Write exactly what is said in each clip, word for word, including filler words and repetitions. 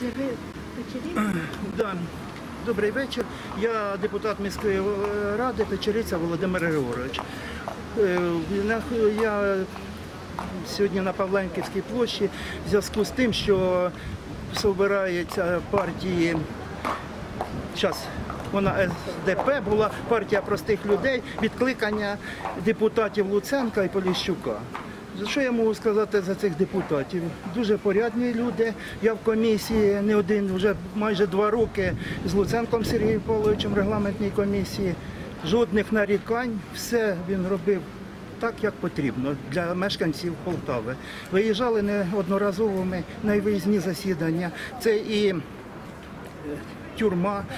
Це ви Печериця? Да. Добрий вечір. Я депутат міської ради Печериця Володимир Григорович. Я сьогодні на Павленківській площі в зв'язку з тим, що збираються партії, зараз вона ес де пе, була партія простих людей, відкликання депутатів Луценка і Поліщука. Що я можу сказати за цих депутатів? Дуже порядні люди. Я в комісії не один, вже майже два роки з Луценком Сергієм Павловичем в регламентній комісії. Жодних нарікань, все він робив так, як потрібно для мешканців Полтави. Виїжджали неодноразово ми на виїзні засідання. Це і тюрма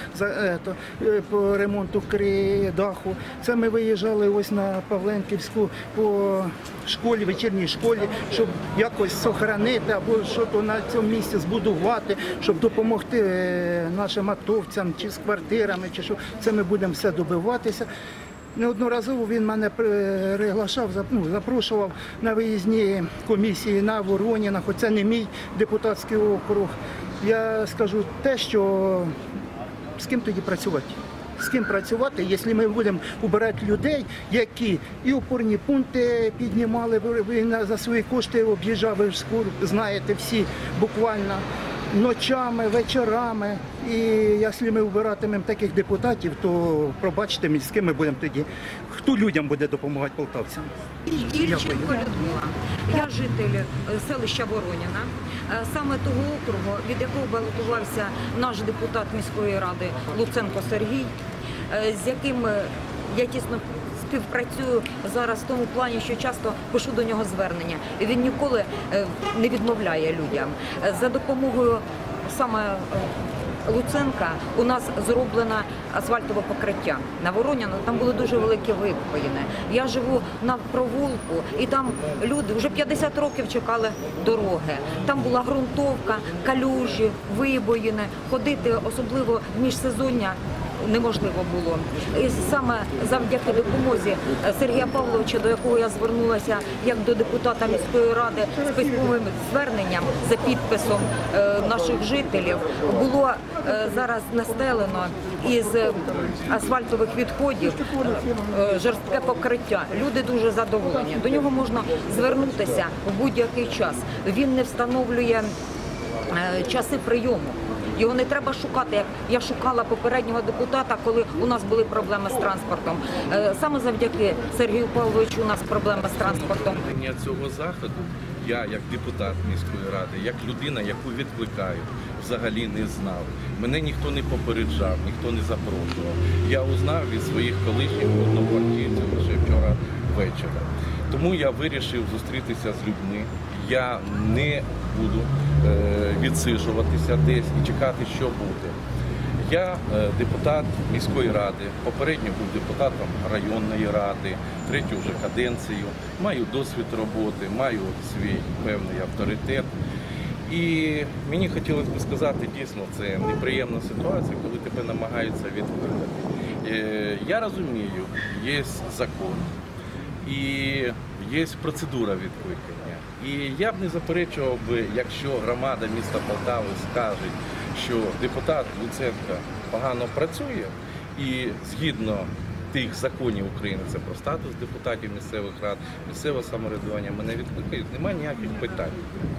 по ремонту даху. Це ми виїжджали ось на Павленківську по школі, вечірній школі, щоб якось зберігати або щось на цьому місці збудувати, щоб допомогти нашим атовцям, чи з квартирами, чи що. Це ми будемо все добиватися. Неодноразово він мене приглашав, ну, запрошував на виїзні комісії на Вороніна, хоч це не мій депутатський округ. Я скажу те, що з ким тоді працювати? З ким працювати, якщо ми будемо обирати людей, які і опорні пункти піднімали, він за свої кошти об'їжджав, ви ж знаєте всі, буквально ночами, вечорами. І якщо ми обиратимемо таких депутатів, то пробачте, з ким ми будемо тоді, хто людям буде допомагати полтавцям. Ільченко Людмила. Я житель селища Вороніна, саме того округу, від якого балотувався наш депутат міської ради Луценко Сергій, з яким я тісно співпрацюю зараз в тому плані, що часто пишу до нього звернення. І він ніколи не відмовляє людям. За допомогою саме Луценка у нас зроблено асфальтове покриття на Вороніну, там були дуже великі вибоїни. Я живу на провулку, і там люди вже п'ятдесят років чекали дороги. Там була ґрунтовка, калюжі, вибоїни, ходити, особливо в міжсезоння, неможливо було. І саме завдяки допомозі Сергія Павловича, до якого я звернулася як до депутата міської ради з письмовим зверненням за підписом наших жителів, було зараз настелено із асфальтових відходів жорстке покриття. Люди дуже задоволені. До нього можна звернутися в будь-який час. Він не встановлює часи прийому. Його не треба шукати, як я шукала попереднього депутата, коли у нас були проблеми з транспортом. Саме завдяки Сергію Павловичу у нас проблеми з транспортом. Цього заходу я, як депутат міської ради, як людина, яку відкликають, взагалі не знав. Мене ніхто не попереджав, ніхто не запрошував. Я узнав від своїх колишніх однопартійців лише вчора ввечері. Тому я вирішив зустрітися з людьми. Я не буду е, відсиджуватися десь і чекати, що буде. Я е, депутат міської ради, попередньо був депутатом районної ради, третю вже каденцію, маю досвід роботи, маю свій певний авторитет. І мені хотілося б сказати, дійсно, це неприємна ситуація, коли тебе намагаються відкликати. Е, я розумію, є закон і є процедура відкликання. І я б не заперечував би, якщо громада міста Полтави скаже, що депутат Луценко погано працює і згідно тих законів України, це про статус депутатів місцевих рад, місцеве самоврядування, мене відкликають, немає ніяких питань.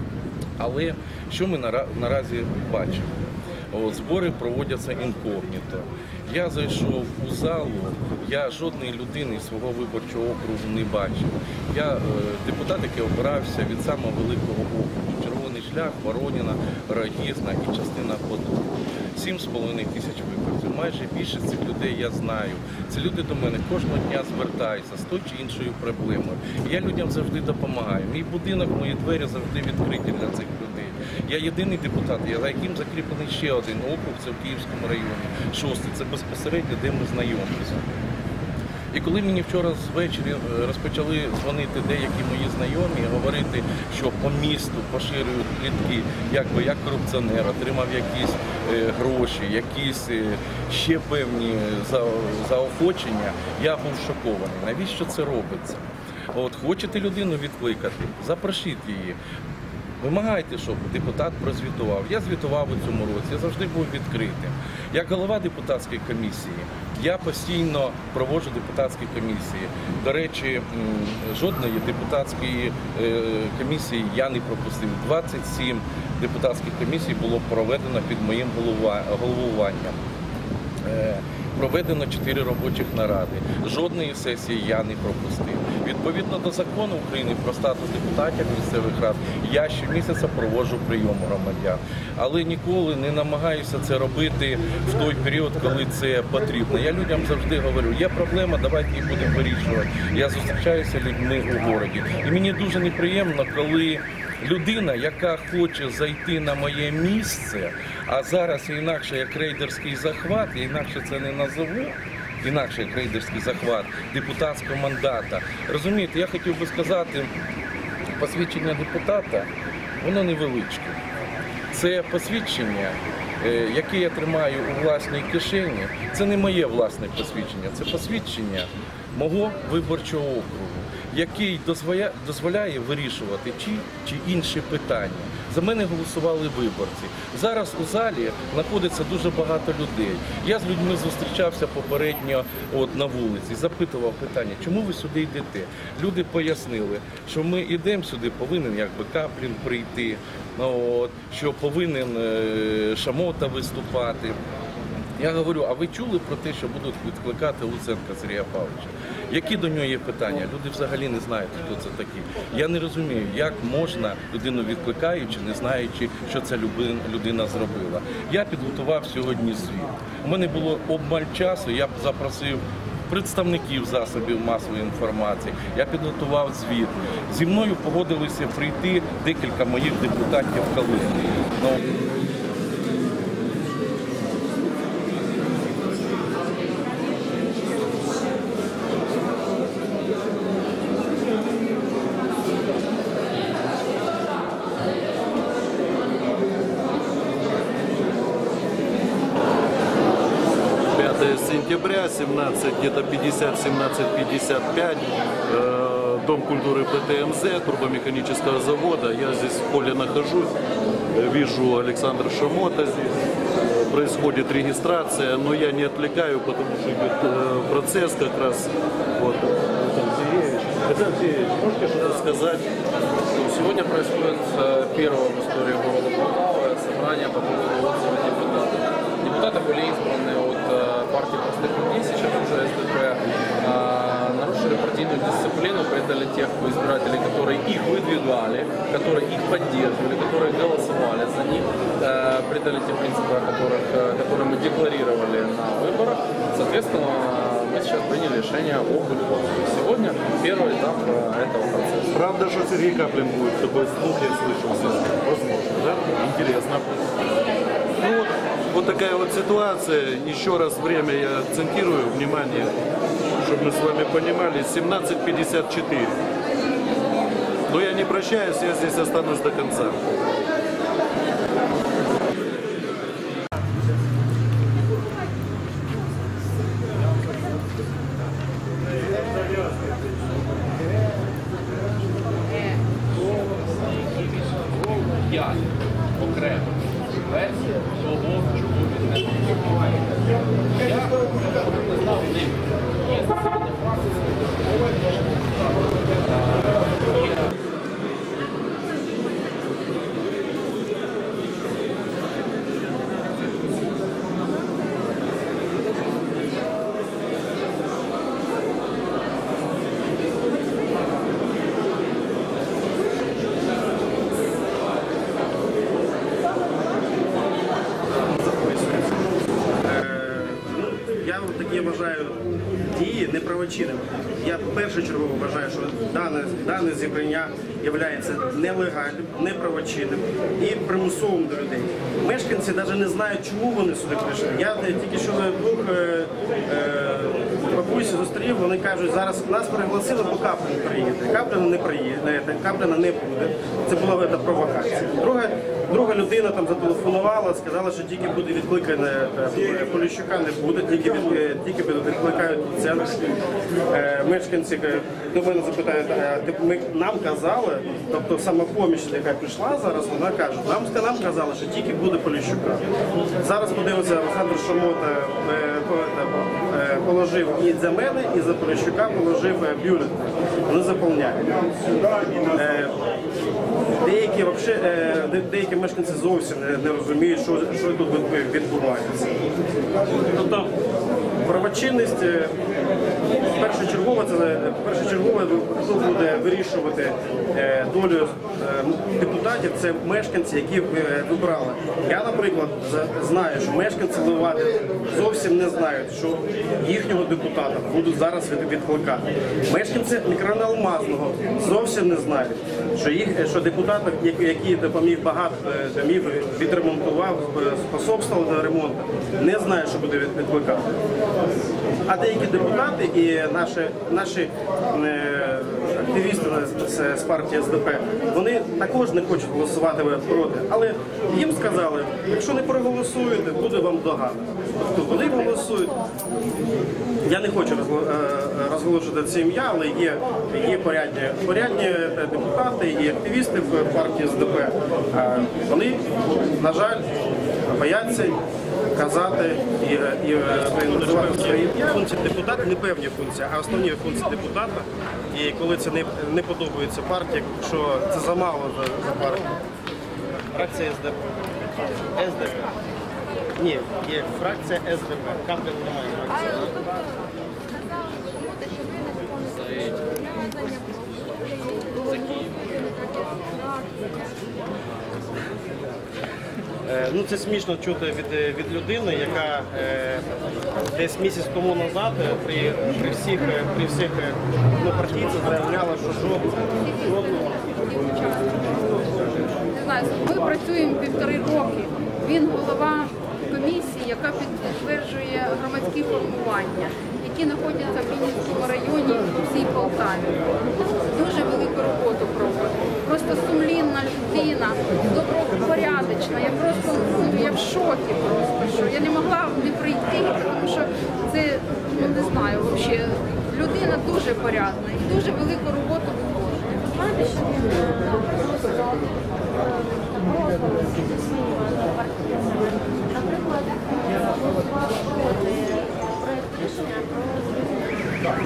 Але що ми наразі бачимо? От, збори проводяться інкогніто. Я зайшов у залу, я жодної людини свого виборчого округу не бачив. Я е, депутат, який обирався від самого великого округу. Червоний шлях, Вороніна, Рогізна і частина Подолу. Сім з половиною тисяч виборців. Майже більшість цих людей я знаю. Ці люди до мене кожного дня звертаються з тою чи іншою проблемою. І я людям завжди допомагаю. Мій будинок, мої двері завжди відкриті для цих людей. Я єдиний депутат, за яким закріплений ще один округ, це в Київському районі, шостий, це безпосередньо, де ми знайомимося. І коли мені вчора ввечері розпочали дзвонити деякі мої знайомі, говорити, що по місту поширюють плітки, якби я корупціонер, отримав якісь е, гроші, якісь е, ще певні за, заохочення, я був шокований. Навіщо це робиться? От, хочете людину відкликати, запросіть її. Вимагайте, щоб депутат прозвітував. Я звітував у цьому році, я завжди був відкритим. Як голова депутатської комісії, я постійно проводжу депутатські комісії. До речі, м, жодної депутатської е, комісії я не пропустив. двадцять сім депутатських комісій було проведено під моїм голова- головуванням. Е, Проведено чотири робочих наради. Жодної сесії я не пропустив. Відповідно до закону України про статус депутатів місцевих рад, я щомісяця проводжу прийом громадян. Але ніколи не намагаюся це робити в той період, коли це потрібно. Я людям завжди говорю, є проблема, давайте її будемо вирішувати. Я зустрічаюся з людьми у городі. І мені дуже неприємно, коли людина, яка хоче зайти на моє місце, а зараз інакше як рейдерський захват, я інакше це не назову, інакше як рейдерський захват депутатського мандата. Розумієте, я хотів би сказати, посвідчення депутата, воно невеличке. Це посвідчення, е, яке я тримаю у власній кишені, це не моє власне посвідчення, це посвідчення мого виборчого округу, який дозволяє, дозволяє вирішувати ті чи інші питання. За мене голосували виборці. Зараз у залі знаходиться дуже багато людей. Я з людьми зустрічався попередньо от, на вулиці, запитував питання, чому ви сюди йдете? Люди пояснили, що ми йдемо сюди, повинен якби Каплін прийти, ну, от, що повинен е, Шамота виступати. Я говорю, а ви чули про те, що будуть відкликати Луценка Сергія Павловича? Які до нього є питання? Люди взагалі не знають, хто це такий. Я не розумію, як можна людину відкликаючи, не знаючи, що ця людина зробила. Я підготував сьогодні звіт. У мене було обмаль часу, я запросив представників засобів масової інформації. Я підготував звіт. Зі мною погодилися прийти декілька моїх депутатів Калини. Ну, сентября, семнадцать, где-то пятьдесят, семнадцать пятьдесят пять, э, Дом культуры ПТМЗ, турбомеханического завода. Я здесь в поле нахожусь, вижу Александра Шамота здесь, происходит регистрация, но я не отвлекаю, потому что идет э, процесс как раз. Вот. Александр Сергеевич, можете что-то сказать? Сегодня происходит первое в истории города Полтавы собрание по поводу отзыва депутатов. Депутаты были избраны от партии простых людей, сейчас уже СДП, нарушили партийную дисциплину, предали тех избирателей, которые их выдвигали, которые их поддерживали, которые голосовали за них, предали те принципы, о которых, которые мы декларировали на выборах. Соответственно, мы сейчас приняли решение об их отзыве. Сегодня первый этап этого процесса. Правда, что Сергей Каплин будет? Такой слух я слышал. Возможно, да? Интересно. Ну вот, вот такая вот ситуация. Еще раз время я акцентирую внимание, чтобы мы с вами понимали. семнадцать пятьдесят четыре. Но я не прощаюсь, я здесь останусь до конца. Я окремо версія того, чому він не відбувається. Я не знав ним. Є засідання фракції. Я такі вважаю дії неправочинними. Я першочергово вважаю, що дане, дане зібрання є нелегальним, неправочинним і примусовим до людей. Мешканці навіть не знають, чому вони сюди прийшли. Я тільки що двох е, е, бабусі зустрів, вони кажуть, зараз нас пригласили, бо Каплін приїде. Капліна не приїде, Капліна не буде. Це була провокація. Друга, друга людина людина там зателефонувала, сказала, що тільки буде відкликане е, Поліщука, не буде, тільки, від, е, тільки відкликають центр. Е, Мешканці е, до мене запитають, а ти- ми, нам казали, тобто самопоміч, яка пішла зараз, вона каже, нам, нам казали, що тільки буде Поліщука. Зараз подивимося, Олександр Шамот е, е, е, положив і за мене, і за Поліщука положив е, бюлетень. Вони заповняють. Е, Деякі, вообще, е, де- деякі мешканці зовсім не, не розуміють, що, що тут від- відбувається. Тобто правочинність е, першочергово, це першочергово хто буде вирішувати е, долю е, депутатів, це мешканці, які е, вибрали. Я, наприклад, за- знаю, що мешканці Левади зовсім не знають, що їхнього депутата будуть зараз від- відкликати. Мешканці мікрорайону Алмазного зовсім не знають, що їх що депутат, який який допоміг багато е, домів, відремонтував, е, способствував до ремонту, не знає, що буде від- відкликати. А деякі депутати і наші, наші е, активісти з, з партії ес де пе, вони також не хочуть голосувати проти. Але їм сказали, якщо не проголосуєте, буде вам догана. Тобто вони голосують. Я не хочу розгла- е, розголошувати це ім'я, але є, є порядні, порядні депутати і активісти в партії ес де пе. Е, Вони, на жаль, бояться казати і, і, і називати свої ім'я. Функції депутата не певні функції, а основні функції депутата. І коли це не, не подобається партії, що це замало за, за партію. Фракція ес де пе. ес де пе. Ні, є фракція ес де пе. Каплін немає фракції. Е, Ну, це смішно чути від, від людини, яка е, десь місяць тому назад е, при, при всіх, е, при всіх е, ну, партійцях заявляла, що жодного. жодного. Не знаю, ми працюємо півтори роки. Він голова комісії, яка підтверджує громадські формування, які знаходяться в Вінницькому районі у всій Полтаві. Дуже велику роботу проводить. Просто сумлінна людина, добропорядочна. Я просто ну, я в шокі просто, що я не могла не прийти, тому що це, ну не знаю, взагалі, людина дуже порядна і дуже велику роботу виконує. Знаєте, що він просто напроти зі своїми партнерами. Наприклад, голосував проти проєкт рішення про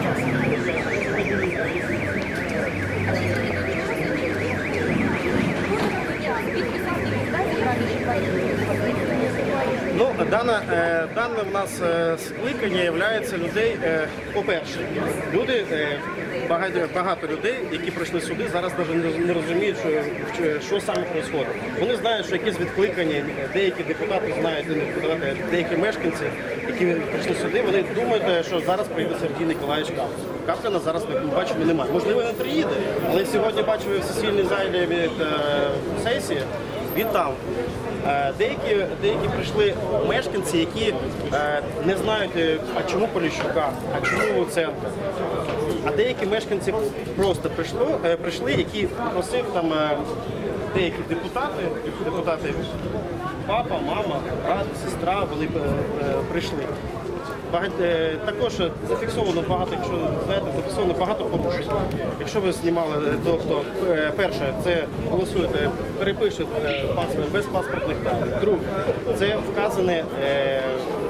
Ну, дане, е, дане в нас е, скликання є людей, е, по-перше, люди, е, багато, багато людей, які прийшли сюди, зараз навіть не розуміють, що, що, що саме відбувається. Вони знають, що якісь відкликання, деякі депутати знають, депутати, деякі мешканці, які прийшли сюди, вони думають, що зараз прийде Сергій Ніколаєвич Каплін. Капліна зараз ми бачимо немає. Можливо, не приїде, але сьогодні бачили в сесійній залі від е, сесії, він там. Е, Деякі, деякі прийшли мешканці, які е, не знають, е, а чому Поліщука, а чому центр. А деякі мешканці просто прийшли, е, прийшли які просив там е, деякі депутати, депутати, папа, мама, брат, сестра, вони е, е, прийшли. Багато, е, також зафіксовано багато, якщо знаєте, зафіксовано багато порушень. Якщо ви знімали, то, то е, перше, це голосуєте, перепишуть е, паспорт без паспортних даних. Друге, це вказане. Е,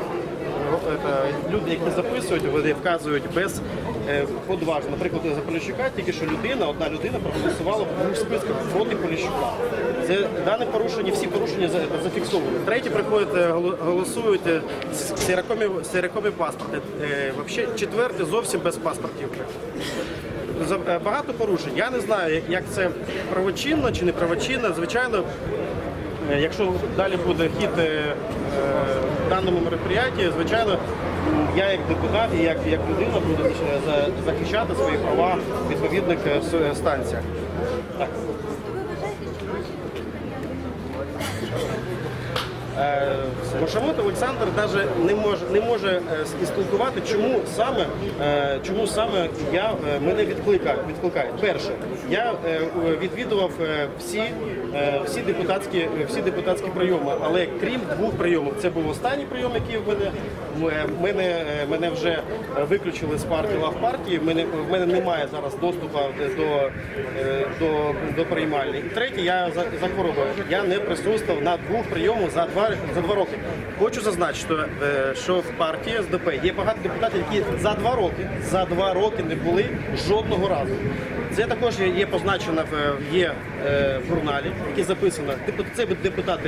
Люди, які записують, вони вказують без е, подважу. Наприклад, за Поліщука тільки що людина, одна людина проголосувала в списках проти Поліщука. Це дане порушення, всі порушення за- зафіксовані. Треті приходять, е, голо- голосують е, з сірокомі, сірокомі паспорти. Е, вообще, четверті зовсім без паспортів. За- е, Багато порушень. Я не знаю, як- як це правочинно чи не правочинно. Звичайно, Е, якщо далі буде хід е, е, в даному мероприятті, звичайно, м, я як депутат і як, як людина буду е, за- захищати свої права в відповідних е, с- е, станціях. Так. Маршамот Олександр навіть не може, не може е, спілкувати, чому саме, е, чому саме я, е, мене відкликають. відкликають. Перше, я е, відвідував е, всі, е, всі, депутатські, всі депутатські прийоми, але крім двох прийомів, це був останній прийом, який в мене, в мене, е, мене вже виключили з партії, лав партії, в мене, в мене немає зараз доступу до, е, до, до приймальні. І третє, я за, за хворобою, я не присутствував на двох прийомах за два, за два роки. Хочу зазначити, що в партії ес де пе є багато депутатів, які за два роки, за два роки не були жодного разу. Це також є позначено в, є, в журналі, які записано. Це депутати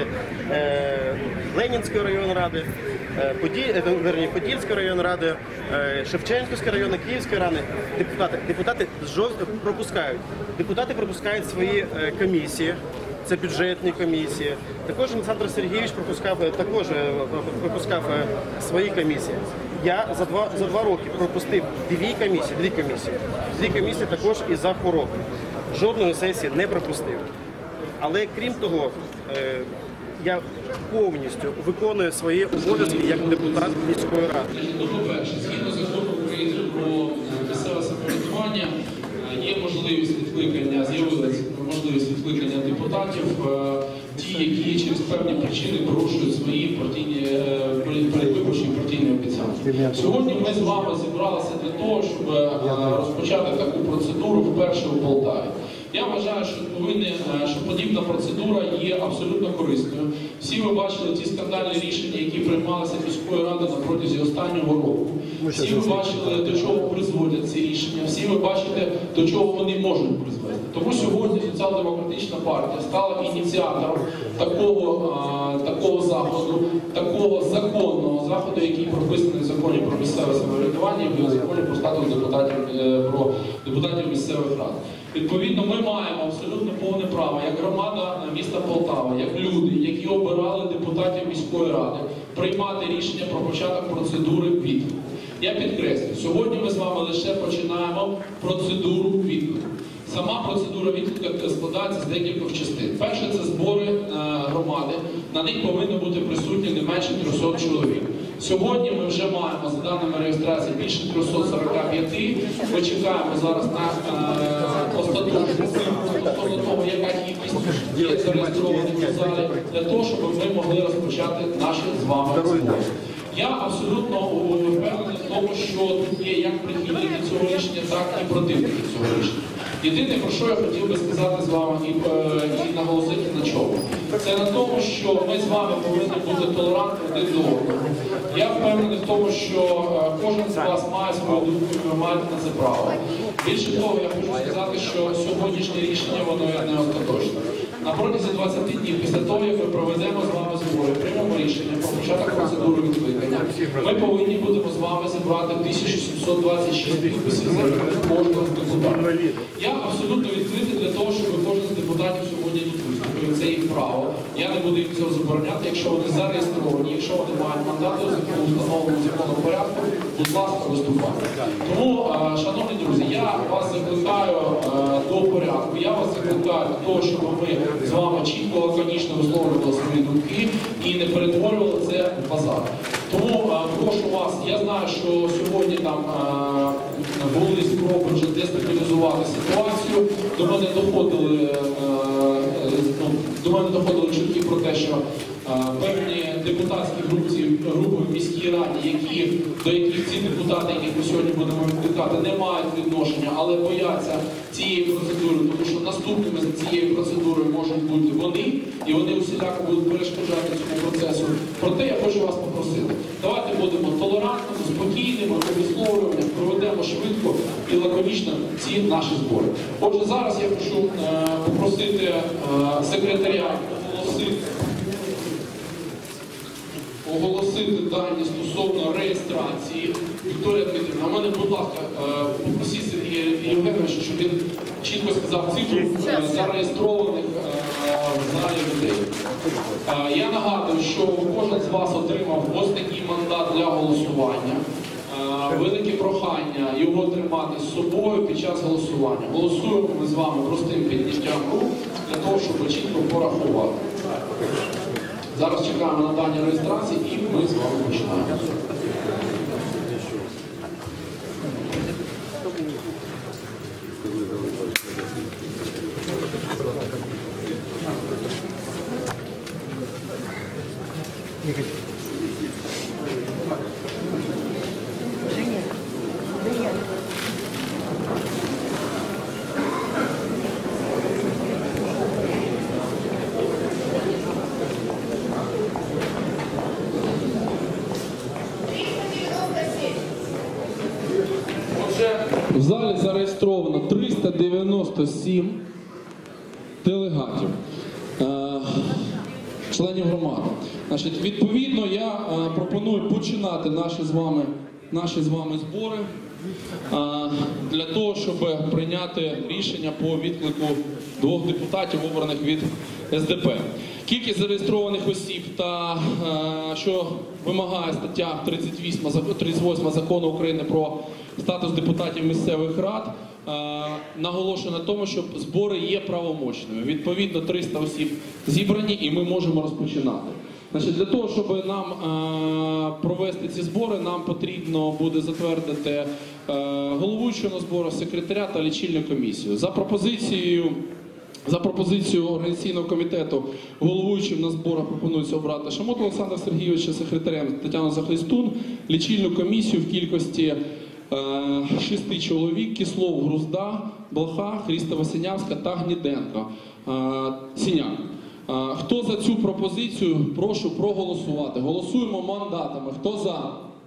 Ленінської районної ради, Подільської районної ради, Шевченківської районної, Київської ради. Депутати, депутати пропускають. Депутати пропускають свої комісії. Це бюджетні комісії. Також Олександр Сергійович пропускав, також пропускав свої комісії. Я за два, за два роки пропустив дві комісії, дві комісії. Дві комісії також і за хвороб. Жодної сесії не пропустив. Але крім того, я повністю виконую свої обов'язки як депутат міської ради. Ну, по-перше, згідно закону України про місцеве самоврядування, є можливість відкликання, з'явилася можливість відкликання депутатів, ті, які через певні причини порушують свої партійні, передвиборчі партійні обіцянки. Сьогодні ми з вами зібралися для того, щоб розпочати таку процедуру вперше у Полтаві. Я вважаю, що, повинні, що подібна процедура є абсолютно корисною. Всі ви бачили ті скандальні рішення, які приймалися міською радою на протязі останнього року. Всі ви бачили, до чого призводять ці рішення. Всі ви бачите, до чого вони можуть призвести. Тому сьогодні Соціал-демократична партія стала ініціатором такого, а, такого заходу, такого законного заходу, який прописаний в законі про місцеве самоврядування і в законі про статус депутатів, про депутатів місцевих рад. Відповідно, ми маємо абсолютно повне право, як громада міста Полтава, як люди, які обирали депутатів міської ради, приймати рішення про початок процедури відклику. Я підкреслю, сьогодні ми з вами лише починаємо процедуру відклику. Сама процедура відклику складається з декількох частин. Перше – це збори е, громади. На них повинно бути присутні не менше трьохсот чоловік. Сьогодні ми вже маємо, за даними реєстрації, більше трьохсот сорока п'яти. Ми чекаємо зараз на е, остаточну стосовно того, яка кількість є зареєстрованих у залі, для того, щоб ми могли розпочати наші з вами збори. Я абсолютно впевнений в тому, що тут є як прихильники цього рішення, так і противники цього рішення. Єдине, про що я хотів би сказати з вами і, і наголосити на чому, це на тому, що ми з вами повинні бути толерантні один до одного. Я впевнений в тому, що кожен з вас має свою думку, і ви маєте на це право. Більше того, я хочу сказати, що сьогоднішнє рішення, воно не остаточне. На протязі двадцяти днів після того, як ми проведемо з вами збори, приймемо рішення про початок процедури відкликання, ми повинні будемо з вами зібрати тисячу сімсот двадцять шість підписів за кожного з депутатів. Я абсолютно відкритий для того, щоб кожен з депутатів сьогодні тут виступив. Це їх право. Я не буду їм цього забороняти. Якщо вони зареєстровані, якщо вони мають мандати у встановленому законом порядку, будь ласка, виступайте. Тому, шановні друзі, я вас закликаю до порядку. Я вас закликаю до того, щоб ми з вами чітко, лаконічно висловлювали свої думки і не перетворювали це в базар. Тому прошу вас, я знаю, що сьогодні там були спроби вже дестабілізувати ситуацію. До мене доходили, ну, до мене доходили чутки про те, що певні депутатські групи, групи в міській раді, які, до яких ці депутати, яких ми сьогодні будемо відкликати, не мають відношення, але бояться цієї процедури, тому що наступними за цією процедурою можуть бути вони, і вони усіляко будуть перешкоджати цьому процесу. Проте я хочу вас попросити, давайте будемо толерантними, спокійними, по висловлюваннях, проведемо швидко і лаконічно ці наші збори. Отже, зараз я хочу е, попросити е, секретаря оголосити оголосити дані стосовно реєстрації. Вікторія Дмитрівна, а мене, будь ласка, попросіть Сергія Євгеновича, щоб він чітко сказав цифру зареєстрованих в залі людей. Я нагадую, що кожен з вас отримав ось такий мандат для голосування. Велике прохання його тримати з собою під час голосування. Голосуємо ми з вами простим підняттям рук для того, щоб чітко порахувати. Зараз чекаємо надання реєстрації і ми з вами починаємо. В залі зареєстровано триста дев'яносто сім делегатів, е, членів громади. Значить, відповідно, я е, пропоную починати наші з вами, наші з вами збори е, для того, щоб прийняти рішення по відклику двох депутатів, обраних від ес де пе. Кількість зареєстрованих осіб та е, що вимагає стаття тридцять восьма Закону України про статус депутатів місцевих рад, е, наголошує на тому, що збори є правомочними. Відповідно, триста осіб зібрані і ми можемо розпочинати. Значить, для того, щоб нам е, провести ці збори, нам потрібно буде затвердити е, головуючого на зборах, секретаря та лічильну комісію. За пропозицією За пропозицією організаційного комітету головуючим на зборах пропонується обрати Шамоту Олександра Сергійовича, секретарем Тетяну Захлестун, лічильну комісію в кількості е, шести чоловік: Кислов, Грузда, Блоха, Хрістова Синявська та Гніденко. Е, Синяк. Е, хто за цю пропозицію, прошу проголосувати. Голосуємо мандатами. Хто за?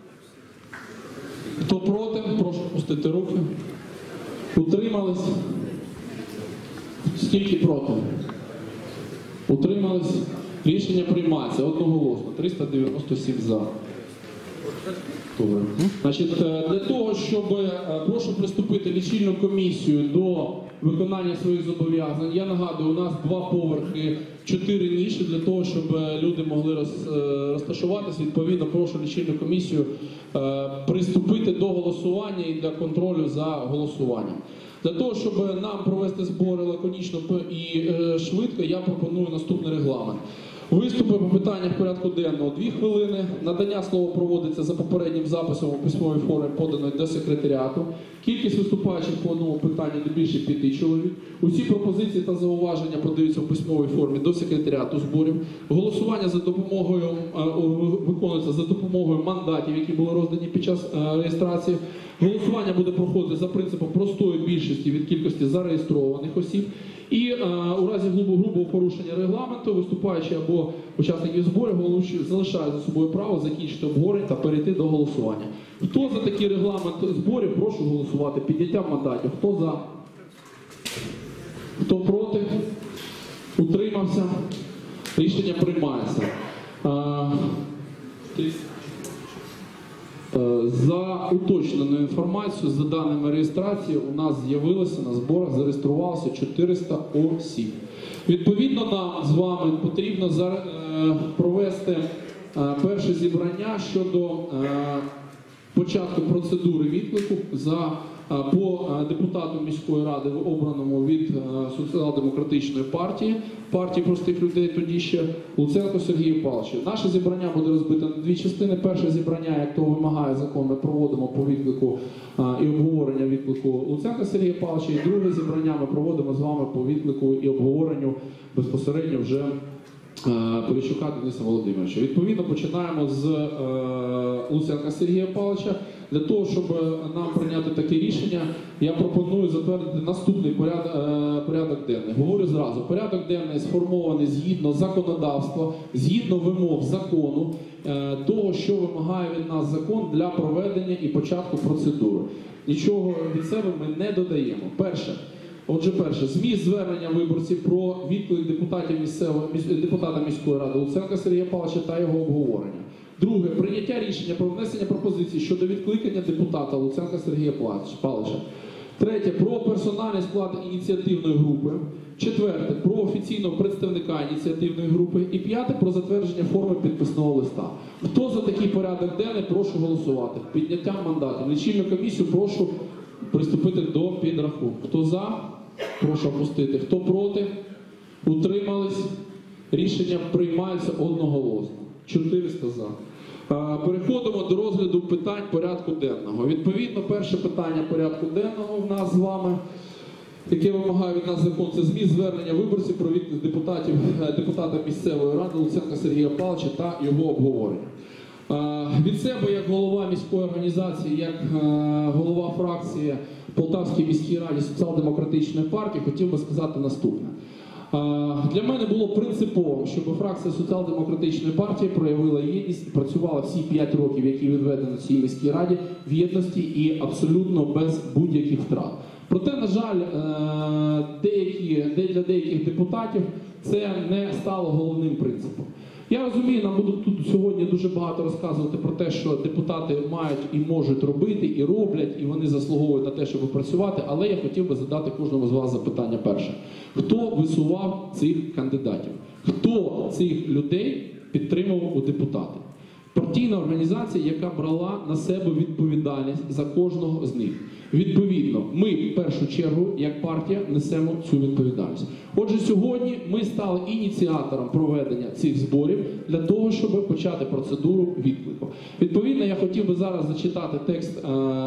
Хто проти? Прошу пустити руки. Утримались? Скільки проти? Утримались? Рішення приймається одноголосно. триста дев'яносто сім за. Добре. Значить, для того, щоб, прошу приступити лічильну комісію до виконання своїх зобов'язань, я нагадую, у нас два поверхи, чотири ніші для того, щоб люди могли роз, розташуватися. Відповідно, прошу лічильну комісію приступити до голосування і для контролю за голосуванням. Для того, щоб нам провести збори лаконічно і е, швидко, я пропоную наступний регламент. Виступи по питаннях порядку денного дві хвилини. Надання слова проводиться за попереднім записом у письмовій формі, поданої до секретаріату. Кількість виступаючих по одному питанню не більше п'яти чоловік. Усі пропозиції та зауваження подаються в письмовій формі до секретаріату зборів. Голосування за допомогою е, виконується за допомогою мандатів, які були роздані під час е, реєстрації. Голосування буде проходити за принципом простої більшості від кількості зареєстрованих осіб. І е, у разі грубого порушення регламенту виступаючий або учасники зборів головуючий залишають за собою право закінчити обговорення та перейти до голосування. Хто за такий регламент зборів, прошу голосувати. Підняття мандатів. Хто за? Хто проти? Утримався? Рішення приймається. Е, За уточненою інформацією, за даними реєстрації, у нас з'явилося на зборах, зареєструвалося чотириста осіб. Відповідно, нам з вами потрібно провести перше зібрання щодо початку процедури відклику за, по депутату міської ради, обраному від Соціал-демократичної партії, партії простих людей тоді ще, Луценко Сергію Павловичу. Наше зібрання буде розбите на дві частини. Перше зібрання, як того вимагає закон, ми проводимо по відклику і обговорення відклику Луценка Сергія Павловича. І друге зібрання ми проводимо з вами по відклику і обговоренню безпосередньо вже Поліщука Дениса Володимировича. Відповідно, починаємо з е, Луценка Сергія Павловича. Для того, щоб нам прийняти таке рішення, я пропоную затвердити наступний порядок, е, порядок денний. Говорю зразу, порядок денний сформований згідно законодавства, згідно вимог закону, е, того, що вимагає від нас закон для проведення і початку процедури. Нічого від себе ми не додаємо. Перше. Отже, перше, зміст звернення виборців про відклик депутатів місцевої, депутата міської ради Луценка Сергія Павловича та його обговорення. Друге, прийняття рішення про внесення пропозицій щодо відкликання депутата Луценка Сергія Павловича. Третє, про персональний склад ініціативної групи. Четверте, про офіційного представника ініціативної групи. І п'яте, про затвердження форми підписного листа. Хто за такий порядок денний, прошу голосувати. Підняття мандатів. Лічильну комісію прошу приступити до підрахунку. Хто за? Прошу опустити. Хто проти? Утримались? Рішення приймається одноголосно. чотириста за. Переходимо до розгляду питань порядку денного. Відповідно, перше питання порядку денного в нас з вами, яке вимагає від нас закон, це зміст звернення виборців про відповідь депутатів, депутата місцевої ради Луценка Сергія Павловича та його обговорення. Від себе, як голова міської організації, як голова фракції Полтавській міській раді Соціал-демократичної партії, хотів би сказати наступне. Для мене було принципово, щоб фракція Соціал-демократичної партії проявила єдність і працювала всі п'ять років, які відведені цій міській раді, в єдності і абсолютно без будь-яких втрат. Проте, на жаль, деякі, для деяких депутатів це не стало головним принципом. Я розумію, нам будуть тут сьогодні дуже багато розказувати про те, що депутати мають і можуть робити, і роблять, і вони заслуговують на те, щоб працювати, але я хотів би задати кожному з вас запитання перше. Хто висував цих кандидатів? Хто цих людей підтримував у депутати? Партійна організація, яка брала на себе відповідальність за кожного з них. Відповідно, ми в першу чергу, як партія, несемо цю відповідальність. Отже, сьогодні ми стали ініціатором проведення цих зборів для того, щоб почати процедуру відклику. Відповідно, я хотів би зараз зачитати текст,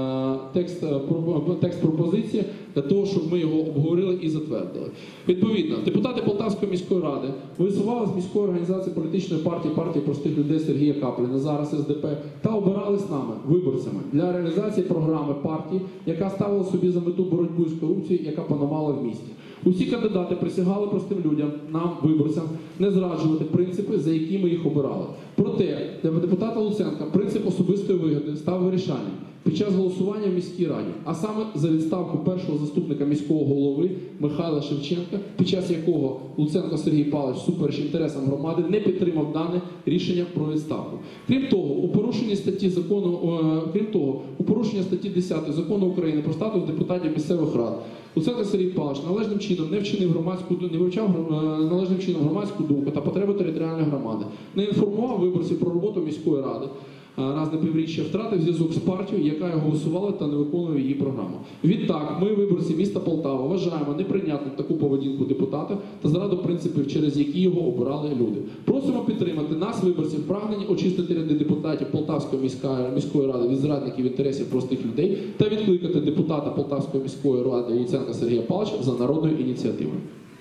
текст, текст пропозиції для того, щоб ми його обговорили і затвердили. Відповідно, депутати Полтавської міської ради висували з міської організації політичної партії партії простих людей Сергія Капліна, зараз ес де пе, та обирались нами, виборцями, для реалізації програми партії, яка ставила собі за мету боротьбу з корупцією, яка панувала в місті. Усі кандидати присягали простим людям, нам, виборцям, не зраджувати принципи, за які ми їх обирали. Проте, для депутата Луценка принцип особистої вигоди став вирішальним під час голосування в міській раді, а саме за відставку першого заступника міського голови Михайла Шевченка, під час якого Луценко Сергій Павлович, всупереч інтересам громади, не підтримав дане рішення про відставку. Крім того, у порушенні статті закону, крім того, у порушення статті десятої Закону України про статус депутатів місцевих рад, Луценко Сергій Павлович належним чином не вчинив громадську, не вивчав належним чином громадську думку та потреби територіальної громади, не інформував виборців про роботу міської ради, раз на півріччя втратив зв'язок з партією, яка його висувала та не виконує її програму. Відтак, ми, виборці міста Полтава, вважаємо неприйнятним таку поведінку депутата та зраду принципів, через які його обирали люди. Просимо підтримати нас, виборців, прагнені очистити ряди депутатів Полтавської міської, міської ради від зрадників інтересів простих людей та відкликати депутата Полтавської міської ради Луценка Сергія Павловича за народною ініціативою.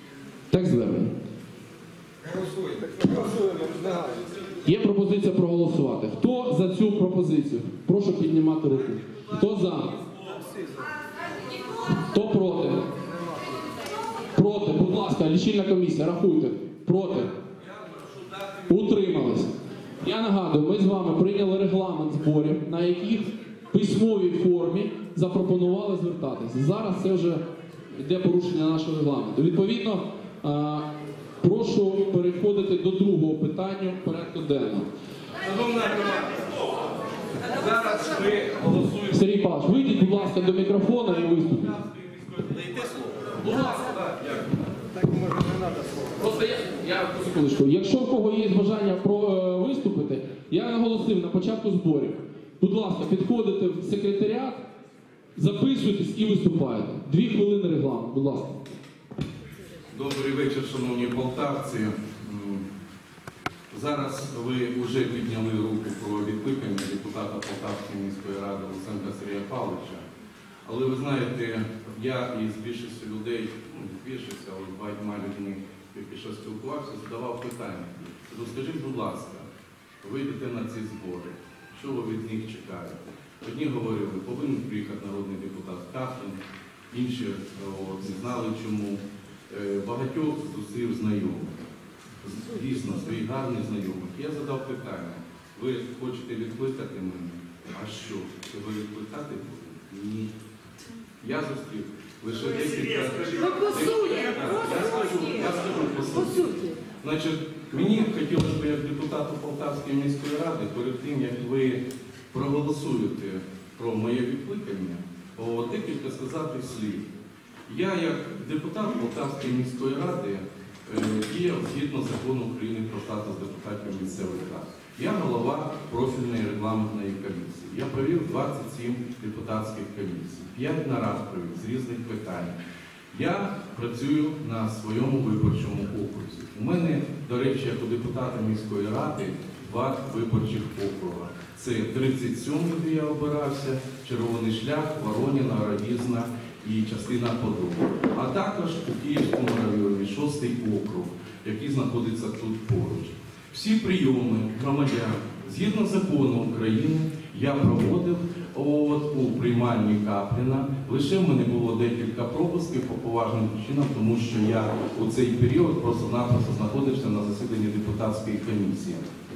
Текст звернення. Є пропозиція проголосувати. Хто за цю пропозицію? Прошу піднімати руку. Хто за? Хто проти? Проти. Будь ласка, лічильна комісія, рахуйте. Проти. Утримались. Я нагадую, ми з вами прийняли регламент зборів, на яких в письмовій формі запропонували звертатися. Зараз це вже йде порушення нашого регламенту. Відповідно, прошу переходити до другого питання порядку денного. Зараз ми голосуємо. Сергій Павлович, вийдіть, будь ласка, до мікрофона і виступіть. Дайте слово. Будь ласка, так, дякую. Просто я, я секундочку, якщо в кого є бажання про е, виступити, я наголосив на початку зборів. Будь ласка, підходите в секретаріат, записуйтесь і виступаєте. Дві хвилини регламент, будь ласка. Добрий вечір, шановні полтавці. Зараз ви вже підняли руку про відкликання депутата Полтавської міської ради Луценка Сергія Павловича. Але ви знаєте, я із більшістю людей, ну, не більшістю, але багатьма людьми, які що спілкувався, задавав питання. Розкажіть, будь ласка, ви йдете на ці збори, що ви від них чекаєте? Одні говорили, повинен приїхати народний депутат Каплін, інші от, не знали чому. Багатьох зустрів знайомих, дійсно, своїх гарних знайомих. Я задав питання, ви хочете відкликати мене? А що? Ви відкликати будете? Ні. Я зустрів лише декілька... Ну, по суті, Я скажу по суті. Значить, мені хотілося б, як депутату Полтавської міської ради, перед тим, як ви проголосуєте про моє відкликання, декілька сказати слів. Я, як депутат Полтавської міської ради, діяв згідно закону України про статус депутатів місцевих рад. Я голова профільної регламентної комісії. Я провів двадцять сім депутатських комісій, п'ять нарад провів з різних питань. Я працюю на своєму виборчому окрузі. У мене, до речі, як у депутата міської ради, два виборчих округа. Це тридцять сьомий, де я обирався, Червоний Шлях, Вороніна, Рогізна і частина Подолу. А також у Київському районі шостий округ, який знаходиться тут поруч. Всі прийоми громадян, згідно закону України, я проводив от, у приймальні Капліна. Лише в мене було декілька пропусків по поважним причинам, тому що я у цей період просто-напросто знаходився на засіданні депутатської комісії.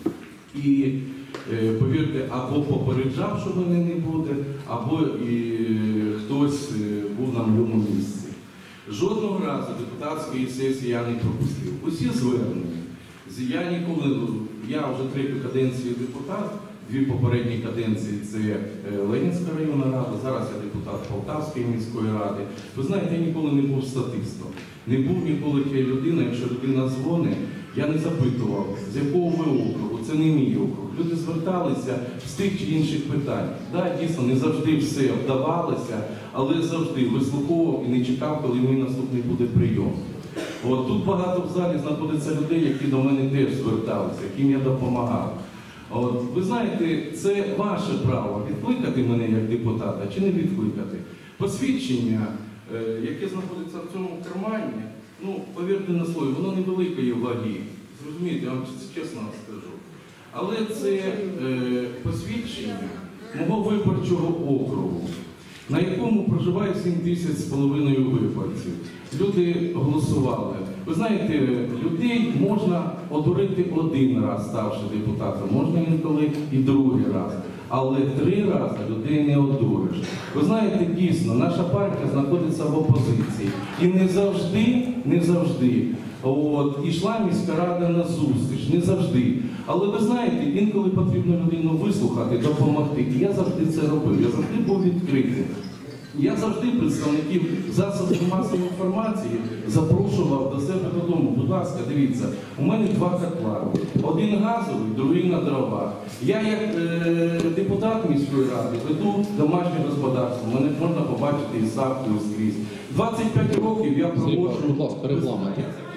І е, повірте, або попереджав, що мене не буде, або і, е, хтось е, був на моєму місці. Жодного разу депутатської сесії я не пропустив. Усі звернення. Я ніколи, я вже третю каденцію депутат, дві попередні каденції це Ленінська районна рада, зараз я депутат Полтавської міської ради. Ви знаєте, я ніколи не був статистом. Не був ніколи тією людиною, якщо людина дзвонить, я не запитував, з якого ви округу, це не мій округ. Люди зверталися з тих чи інших питань. Так, да, дійсно, не завжди все вдавалося, але завжди вислуховував і не чекав, коли мій наступний буде прийом. От тут багато в залі знаходиться людей, які до мене теж зверталися, яким я допомагав. От, ви знаєте, це ваше право відкликати мене як депутата чи не відкликати. Посвідчення, е, яке знаходиться в цьому кармані, ну, повірте на слово, воно невеликої ваги. Зрозумієте, я вам чесно скажу. Але це е, посвідчення мого виборчого округу, на якому проживає сім тисяч з половиною виборців. Люди голосували. Ви знаєте, людей можна одурити один раз, ставши депутатом, можна інколи і другий раз. Але три рази людей не одуриш. Ви знаєте, дійсно, наша партія знаходиться в опозиції. І не завжди, не завжди, от, ішла міська рада на зустріч, не завжди. Але ви знаєте, інколи потрібно людину вислухати, допомогти. І я завжди це робив, я завжди був відкритий. Я завжди представників засобів масової інформації запрошував до себе додому. Будь ласка, дивіться, у мене два котла. Один газовий, другий на дровах. Я як е, депутат міської ради веду домашнє господарство. Мене можна побачити і савкою скрізь. двадцять п'ять років я проводжу... Будь ласка, регламент.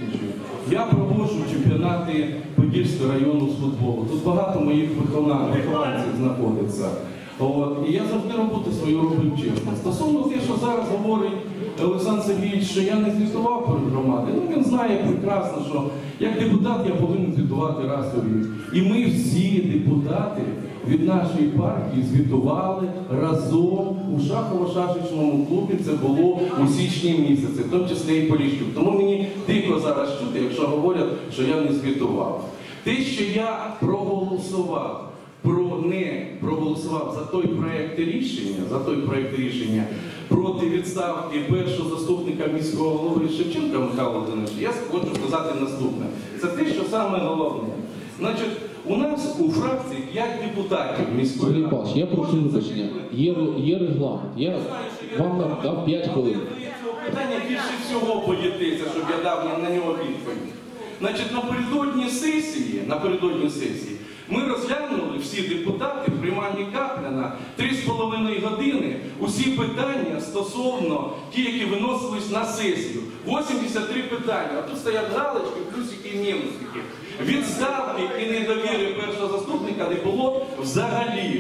Я проводжу чемпіонати Подільського району з футболу. Тут багато моїх вихованців знаходиться. От, і я завжди роботу свою робив чесно. Стосовно те, що зараз говорить Олександр Сергійович, що я не звітував перед громадою, ну він знає прекрасно, що як депутат я повинен звітувати раз у рік. І ми всі депутати від нашої партії звітували разом у шахово-шашечному клубі, це було у січні місяці, в тому числі і Поліщук. Тому мені дико зараз чути, якщо говорять, що я не звітував. Те, що я проголосував, Про не проголосував за той проєкт рішення, за той проєкт рішення проти відставки першого заступника міського голови Шевченка Михайла Володимировича, я хочу сказати наступне. Це те, що саме головне. Значить, у нас у фракції п'ять депутатів міської ради. Сергій Павлович, я прошу вибачення. Є, є регламент. Я вам дав п'ять хвилин. Питання більше всього боїтеся, щоб я дав на нього відповідь. Значить, напередодні сесії, напередодні сесії, ми розглянули, всі депутати, в приймальні Капліна, три з половиною години усі питання стосовно ті, які виносились на сесію. вісімдесят три питання. А тут стоять галочки, плюсики і мінусики. Відставки і недовіри першого заступника не було взагалі.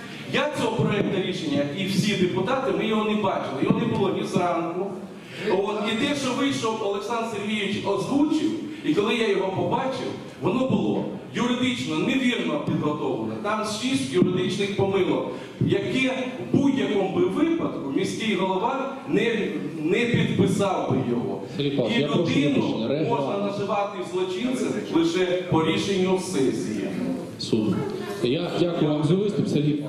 Я цього проєкту рішення, і всі депутати, ми його не бачили. Його не було ні зранку. От, і те, що вийшов Олександр Сергійович, озвучив, і коли я його побачив, воно було юридично невірно підготовлене. Там шість юридичних помилок, які в будь-якому би випадку міський голова не, не підписав би його. Сергій, І я прошу людину вибачення, можна називати злочинцем лише по рішенню сесії. Суду. Я дякую вам за виступ, Сергій.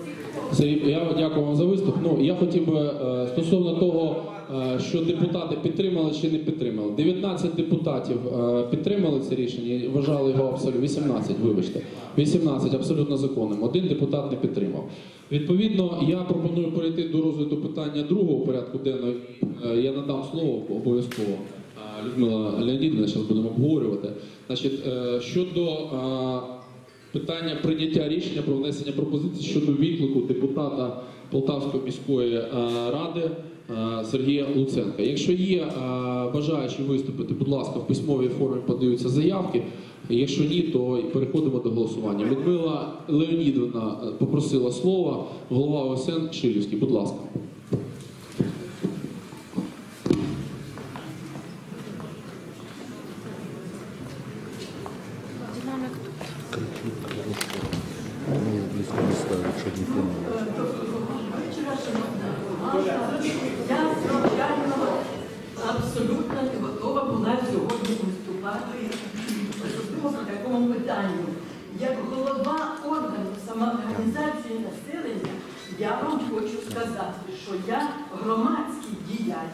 Сергій, я дякую вам за виступ. Ну, я хотів би е, стосовно того, е, що депутати підтримали чи не підтримали. дев'ятнадцять депутатів е, підтримали це рішення і вважали його абсолютно, вісімнадцять, вибачте, вісімнадцять абсолютно законним. Один депутат не підтримав. Відповідно, я пропоную перейти до розгляду питання другого порядку денного. Е, я надам слово обов'язково. Людмила Леонідівна, зараз будемо обговорювати. Значить, е, щодо е, питання прийняття рішення про внесення пропозицій щодо відклику депутата Полтавської міської ради е, Сергія Луценка. Якщо є е, бажаючі виступити, будь ласка, в письмовій формі подаються заявки. Якщо ні, то переходимо до голосування. Людмила Леонідовна попросила слова, голова О С Н Шилівський. Будь ласка. Я, звичайно, абсолютно не готова була сьогодні виступати, особливо по такому питанню. Як голова органу самоорганізації населення, я вам хочу сказати, що я громадський діяч,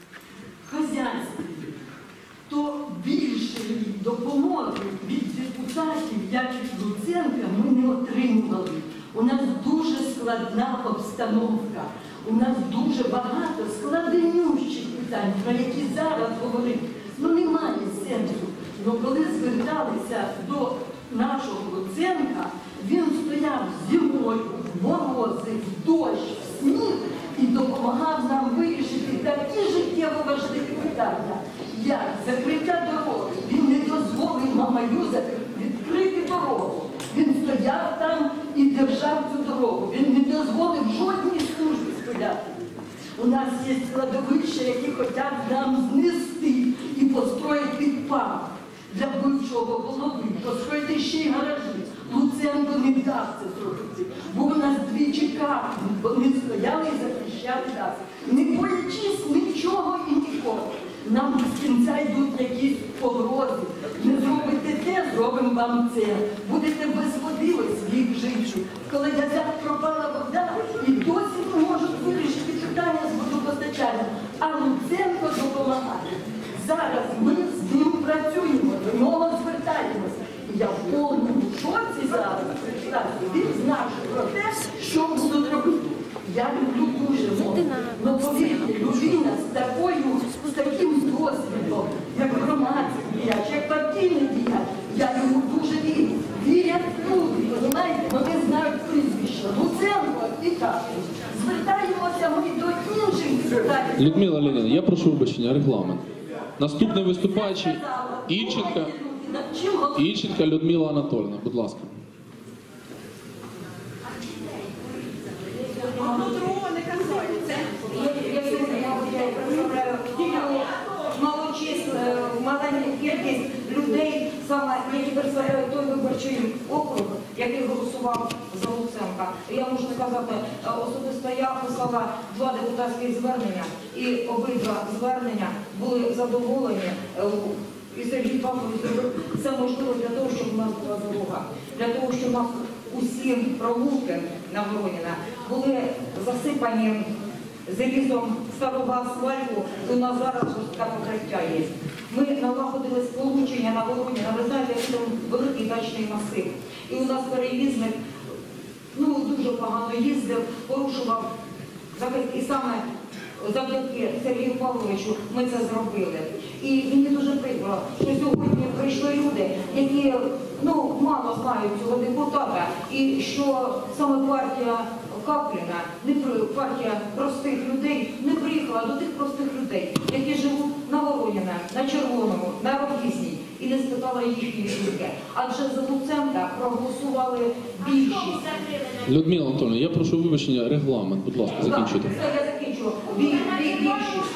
хазяйський, то більшої допомоги від депутатів, як від Луценка, ми не отримували. У нас дуже складна обстановка, у нас дуже багато складнющих питань, про які зараз говорити, ну немає сенсу. Але коли зверталися до нашого Луценка, він стояв зимою, в морози, в дощ, в сніг і допомагав нам вирішити такі життєво важливі питання, як закриття дороги. Він не дозволив Мамаю відкрити дорогу. Він стояв там і держав цю дорогу. Він не дозволив жодній службі стояти. У нас є складовища, які хочуть нам знести і построїти підпал для бившого голови, построїти ще й гаражі. Луценко не дав це зробити, бо у нас двічі карти, вони стояли і захищали нас. Не боячись нічого і нікого. Нам з кінця йдуть якісь погрози. Не зробите те, зробимо вам це. Будете без води ось вік життю. Коли газят пропала вода, і досі не можуть вирішити питання з водопостачанням. А Луценко допомагає. Зараз ми з ним працюємо, до нього звертаємося. І я в повному шоці зараз. Він знає про те, що будуть робити. Я люблю дуже мову. Але повірте, людина з такою, з таким досвідом, як громадський діяч, як партійний діяч, я йому дуже вірю. Вірять люди, розумієте? Вони знають прізвище. Луценко і Каплін. Звертаємося ми до інших депутатів. Людмила Леонідовна, я прошу вибачення, регламент. Наступний виступаючий Ільченка, Ільченка Людмила Анатольовна, будь ласка. Маленька кількість людей, саме які представляють той виборчий округ, який голосував за Луценка. Я можу сказати, особисто я писала два депутатські звернення, і обидва звернення були задоволені. І Сергій Павлович зробив все можливе для того, щоб у нас була дорога, для того, щоб у нас усі провулки на Вороніна були засипані залізом старого асфальту, і у нас зараз ось таке покриття є. Ми налагодили сполучення на Вороніна, ви знаєте, що там великий дачний масив. І у нас перевізник ну, дуже погано їздив, порушував захист. І саме завдяки Сергію Павловичу ми це зробили. І мені дуже прикро, що сьогодні прийшли люди, які ну, мало знають цього депутата, і що саме партія Капліна, не партія простих людей, не приїхала до тих простих людей, які живуть на Вороніна, на Червоному, на Рогізній, і не спитала їхні думки. Адже за Луценка проголосували більшість. Людмила Анатольовна, я прошу вибачення, регламент, будь ласка, закінчуйте. Так, все, я закінчу. Бі- бі- Більшість.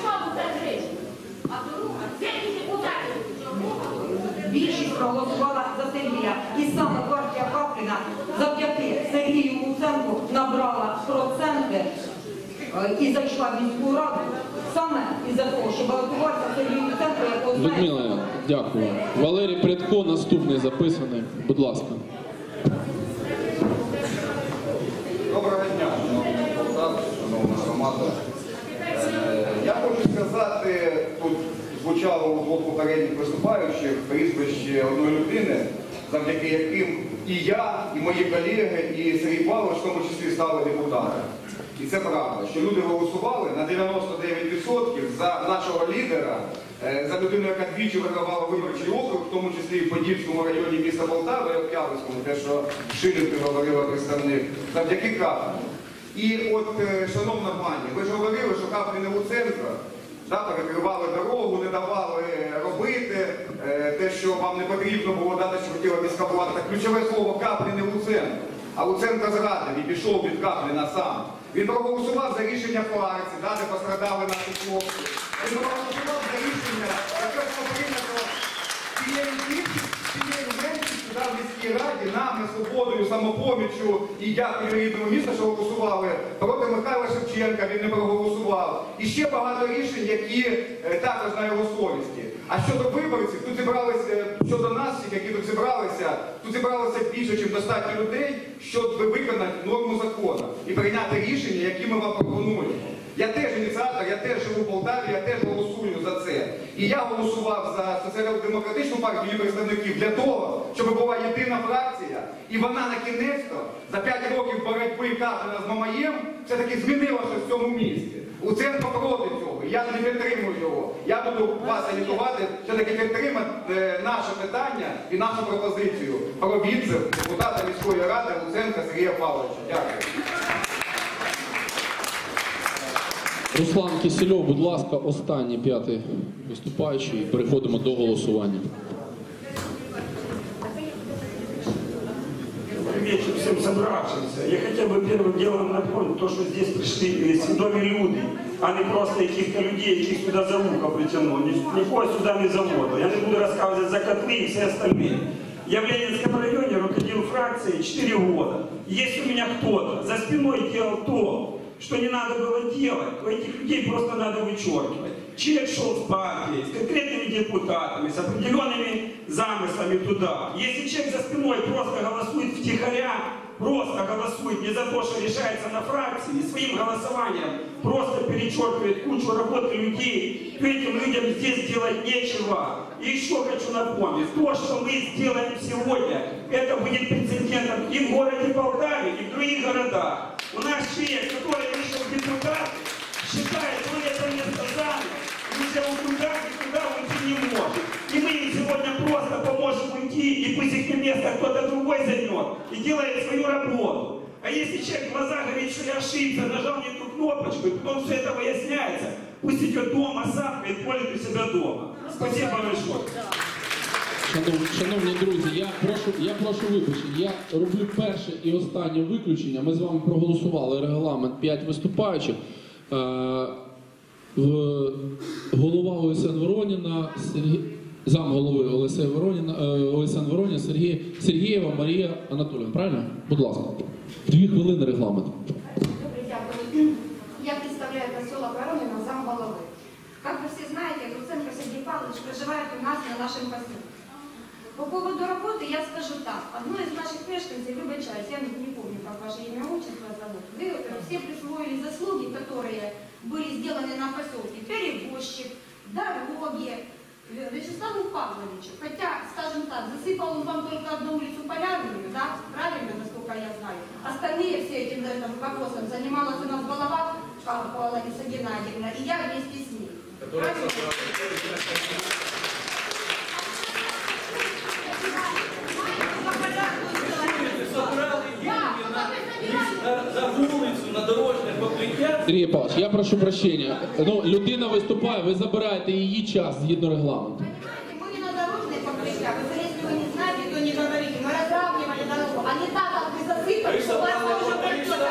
Більшість проголосувала за Сергія. І саме партія Капліна завдяки Сергію Луценку набрала проценти е, і зайшла в міську раду саме із-за того, що балотувався Сергій Луценко, якого знає. Людмила, дякую. Валерій Прядко, наступний записаний. Будь ласка. Доброго дня, шановні депутати, шановна громада. Е, Я хочу сказати, тут звучало у двох попередніх виступаючих прізвище одної людини, завдяки яким і я, і мої колеги, і Сергій Павлович в тому числі стали депутатами. І це правда, що люди голосували на дев'яносто дев'ять відсотків за нашого лідера, е, за людину, яка двічі вигравала виборчий округ, в тому числі і в Подільському районі міста Полтави, і в Кялицькому, те, що Шилівки говорила представник, завдяки Капліну. І от, е, шановна пані, ви ж говорили, що Капліни Луценко, да, перекривали дорогу, не давали робити е, те, що вам не потрібно було дати, що хотіла міська влада. Так ключове слово Капліни Луценко. А Луценко зрадив і пішов від Капліна сам. Він проголосував за рішення по акції, да, де пострадали наші хлопці. Він проголосував за рішення, яке було прийнято цією більшістю, цією меншістю в міській раді, нами, Свободою, Самопоміччю і дякую рідному місту, що голосували. Проти Михайла Шевченка він не проголосував. І ще багато рішень, які е, також на його совісті. А щодо виборців, тут зібралися, щодо нас, які тут зібралися, тут зібралося більше, ніж достатньо людей, щоб виконати норму закону і прийняти рішення, які ми вам пропонуємо. Я теж ініціатор, я теж живу в Полтаві, я теж голосую за це. І я голосував за соціал-демократичну партію і представників для того, щоб була єдина фракція, і вона на кінець-то за п'ять років боротьби Капліна з Мамаєм все-таки змінила щось в цьому місті. Луценко проти цього, я не підтримую його. Я буду вас агітувати, все-таки підтримати е, наше питання і нашу пропозицію про відзив депутата міської ради Луценка Сергія Павловича. Дякую. Руслан Кисельов, будь ласка, останній, п'ятий виступаючий, і переходимо до голосування. Вечер всем собравшимся. Я хотел бы первым делом напомнить то, что здесь пришли свідомі люди, а не просто каких-то людей, яких сюда за вуха притянули. Никого сюда не заводили. Я не буду рассказывать за котлы и все остальные. Я в Ленинском районе руководил фракцией четыре года. Если у меня кто-то за спиной делал то, что не надо было делать, то этих людей просто надо вычеркивать. Человек шел с партией, с конкретными депутатами, с определенными замыслами туда. Если человек за спиной просто голосует втихаря, просто голосует не за то, что решается на фракции, и своим голосованием просто перечеркивает кучу работы людей, то этим людям здесь делать нечего. И еще хочу напомнить, то, что мы сделаем сегодня, это будет прецедентом и в городе Полтаве, и в других городах. У нас человек, который вышел в депутаты, считает, что это место занято, уже он туда и туда уйти не может. И мы им сегодня просто поможем уйти, и пусть их место кто-то другой займет и делает свою работу. А если человек в глаза говорит, что я ошибся, нажал не ту кнопочку, и потом все это выясняется, пусть идет дома сам и пользует у себя дома. Спасибо большое. Шановні, шановні друзі, я прошу, я прошу вибачення. Я роблю перше і останнє виключення. Ми з вами проголосували регламент п'ять виступаючих. Е, голова О С Н Вороніна, Сергій, замголови О С Н Вороніна, О С Н Вороніна, Сергій, Сергієва Марія Анатоліївна. Правильно? Будь ласка. Дві хвилини регламент. Я представляю поселок Воронина, замголовы. Как вы все знаете, Луценко Сергей Павлович проживает у нас на нашем поселке. По поводу работы я скажу так. Одно из наших мешканцев, выбачаюсь, я не помню, как ваше имя, отчество зовут, вы все присвоили заслуги, которые были сделаны на поселке. Перевозчик, дороги, Вячеславу Павловичу. Хотя, скажем так, засыпал он вам только одну улицу Полярную, да, правильно, насколько я знаю. Остальные все этим этим вопросом занималась у нас голова Лариса Геннадьевна, и я вместе с ней. За вулицю, на дорожне покриття. Сергій Павлович, я прошу прощення. Ну, людина виступає, ви забираєте її час згідно регламенту. Мы не на дорожное покрытие, вы, если вы не знаете, то не говорите. Мы разравнивали дорогу, а не так, как вы засыпали, что у вас тоже придется.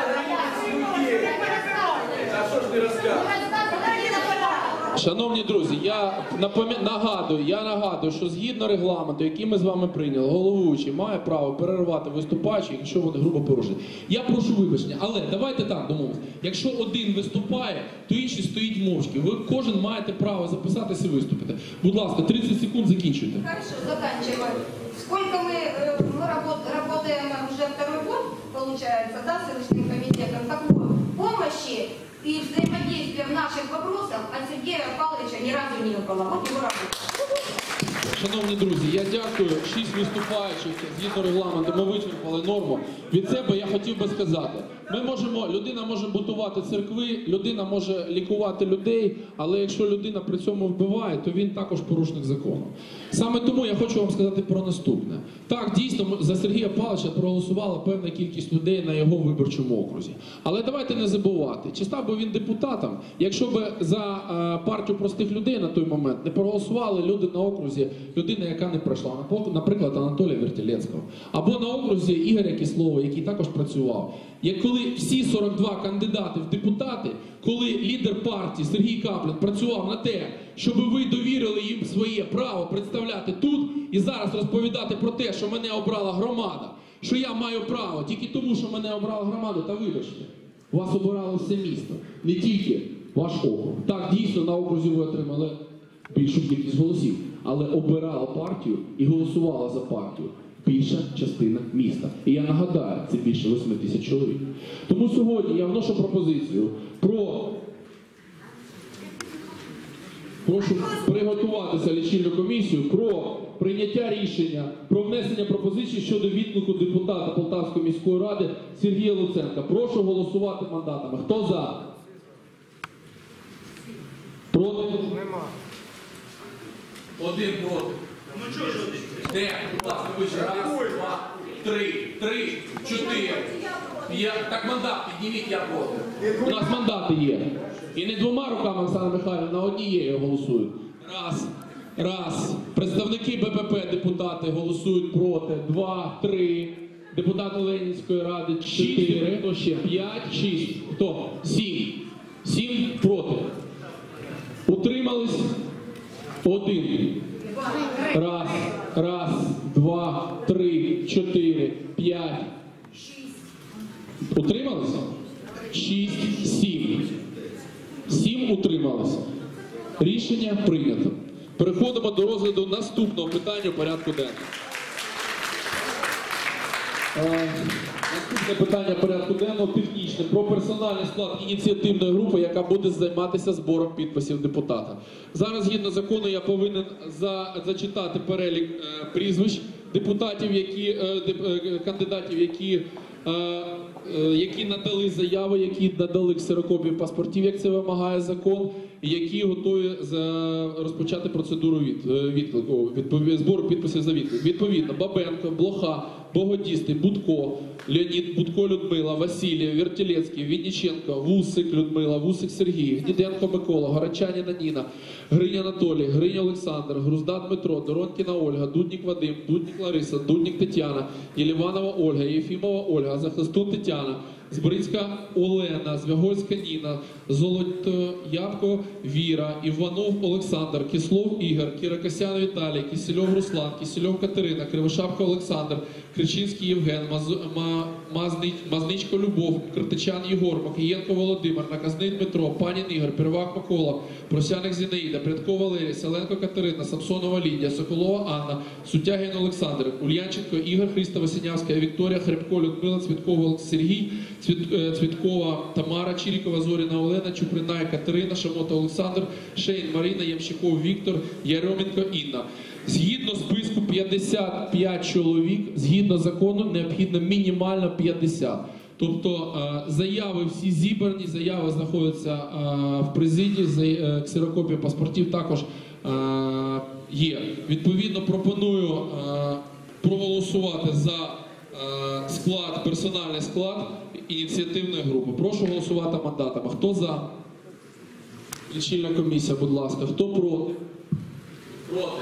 А що ж ти розказуєш? Шановні друзі, я напомі... нагадую, я нагадую, що згідно регламенту, який ми з вами прийняли, головуючий має право перервати виступаючих, якщо вони грубо порушують. Я прошу вибачення, але давайте так домовимося. Якщо один виступає, то інший стоїть мовчки. Ви кожен маєте право записатися і виступити. Будь ласка, тридцять секунд закінчуйте. Хорошо, заканчиваем. Сколько мы, мы работаем уже второй год, получается, да, с Селищным комитетом, такой помощи и взаимодействия в наших вопросах от Сергея Павловича ни разу не было. Вот его работа. Шановні друзі, я дякую. Шість виступаючих, згідно регламенту, ми вичерпали норму. Від себе я хотів би сказати, ми можемо, людина може будувати церкви, людина може лікувати людей, але якщо людина при цьому вбиває, то він також порушник закону. Саме тому я хочу вам сказати про наступне. Так, дійсно, за Сергія Павловича проголосувала певна кількість людей на його виборчому окрузі. Але давайте не забувати, чи став би він депутатом, якщо б за е, партію простих людей на той момент не проголосували люди на окрузі, людина, яка не пройшла, наприклад, Анатолія Вертилецького, або на окрузі Ігоря Кислова, який також працював. Як коли всі сорок два кандидати в депутати, коли лідер партії Сергій Каплін працював на те, щоб ви довірили їм своє право представляти тут і зараз розповідати про те, що мене обрала громада, що я маю право тільки тому, що мене обрала громада, та вибачте, вас обирало все місто, не тільки ваш округ. Так, дійсно, на окрузі ви отримали більшу кількість голосів, але обирала партію і голосувала за партію більша частина міста. І я нагадаю, це більше восьми тисяч чоловік. Тому сьогодні я вношу пропозицію про... Прошу приготуватися лічильну комісію про прийняття рішення про внесення пропозицій щодо відклику депутата Полтавської міської ради Сергія Луценка. Прошу голосувати мандатами. Хто за? Проти? Нема. Один проти. Ну чого ж один? Де? Будь ласка, вище. Раз, два, три, три, чотири. Я... Так мандат підніміть, я проти. У нас мандати є. І не двома руками, Оксана Михайлівна, однією голосують. Раз, раз. Представники Б П П, депутати, голосують проти. Два, три. Депутати Ленінської ради, чотири. Хто ще? П'ять, шість. Хто? Сім. Сім проти. Утримались? Один. Раз, раз, два, три, чотири, п'ять. Утримались? Шість, сім. Сім утримались. Рішення прийнято. Переходимо до розгляду наступного питання порядку денного. Е, Наступне питання порядку денного технічне про персональний склад ініціативної групи, яка буде займатися збором підписів депутата. Зараз, згідно закону, я повинен за, зачитати перелік е, прізвищ депутатів, які, е, деп, е, кандидатів, які, е, е, які надали заяви, які надали ксерокопії паспортів, як це вимагає закон, і які готові за, розпочати процедуру від, відклику, відповідь, збору підписів за відклик. Відповідно, Бабенко, Блоха, Богодістий, Будко, Леонід, Будко Людмила, Васильєв, Вертилецький, Вінниченко, Вусик Людмила, Вусик Сергій, Гніденко Микола, Горочаніна Ніна, Гринь Анатолій, Гринь Олександр, Грузда Дмитро, Доронкіна Ольга, Дуднік Вадим, Дуднік Лариса, Дуднік Тетяна, Єліванова Ольга, Єфімова Ольга, Захистун Тетяна, Збрицька Олена, Звягольська Ніна, Золотоябко Віра, Іванов Олександр, Кислов Ігор, Кіракосян Віталій, Кисельов Руслан, Кисельов Катерина, Кривошапка Олександр, Кричинський Євген, Маз... Ма... Мазни... Мазничко Любов, Критичан Єгор, Макієнко Володимир, Наказний Дмитро, Панін Ігор, Первак Микола, Просяник Зінаїда, Прядко Валерій, Селенко Катерина, Самсонова Лідія, Соколова Анна, Сутягін Олександр, Ульянченко Ігор, Христова Синявська, Вікторія, Хребко Людмила, Цвіткова Сергій, Цвіт... Цвіткова Тамара, Чирікова Зоріна Олена, Чуприна Катерина, Шамота Олександр, Шейн Марина, Ямщиков Віктор, Яроменко Інна. Згідно списку п'ятдесят п'ять чоловік, згідно закону, необхідно мінімально п'ятдесят. Тобто заяви всі зібрані, заяви знаходяться в президії, ксерокопія паспортів також є. Відповідно, пропоную проголосувати за склад, персональний склад ініціативної групи. Прошу голосувати мандатами. Хто за? Лічильна комісія, будь ласка. Хто проти? Проти.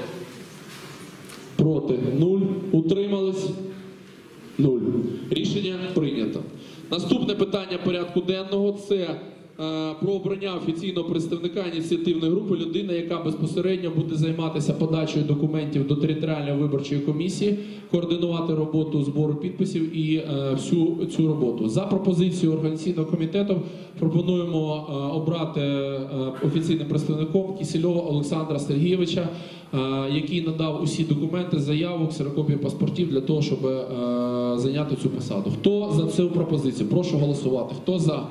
Проти. Нуль. Утримались? Нуль. Рішення прийнято. Наступне питання порядку денного – це е, про обрання офіційного представника ініціативної групи, людина, яка безпосередньо буде займатися подачею документів до територіальної виборчої комісії, координувати роботу збору підписів і е, всю цю роботу. За пропозицією організаційного комітету пропонуємо е, обрати е, офіційним представником Кисельова Олександра Сергійовича, е, який надав усі документи, заяву, ксерокопії паспортів для того, щоб е, зайняти цю посаду. Хто за цю пропозицію? Прошу голосувати. Хто за?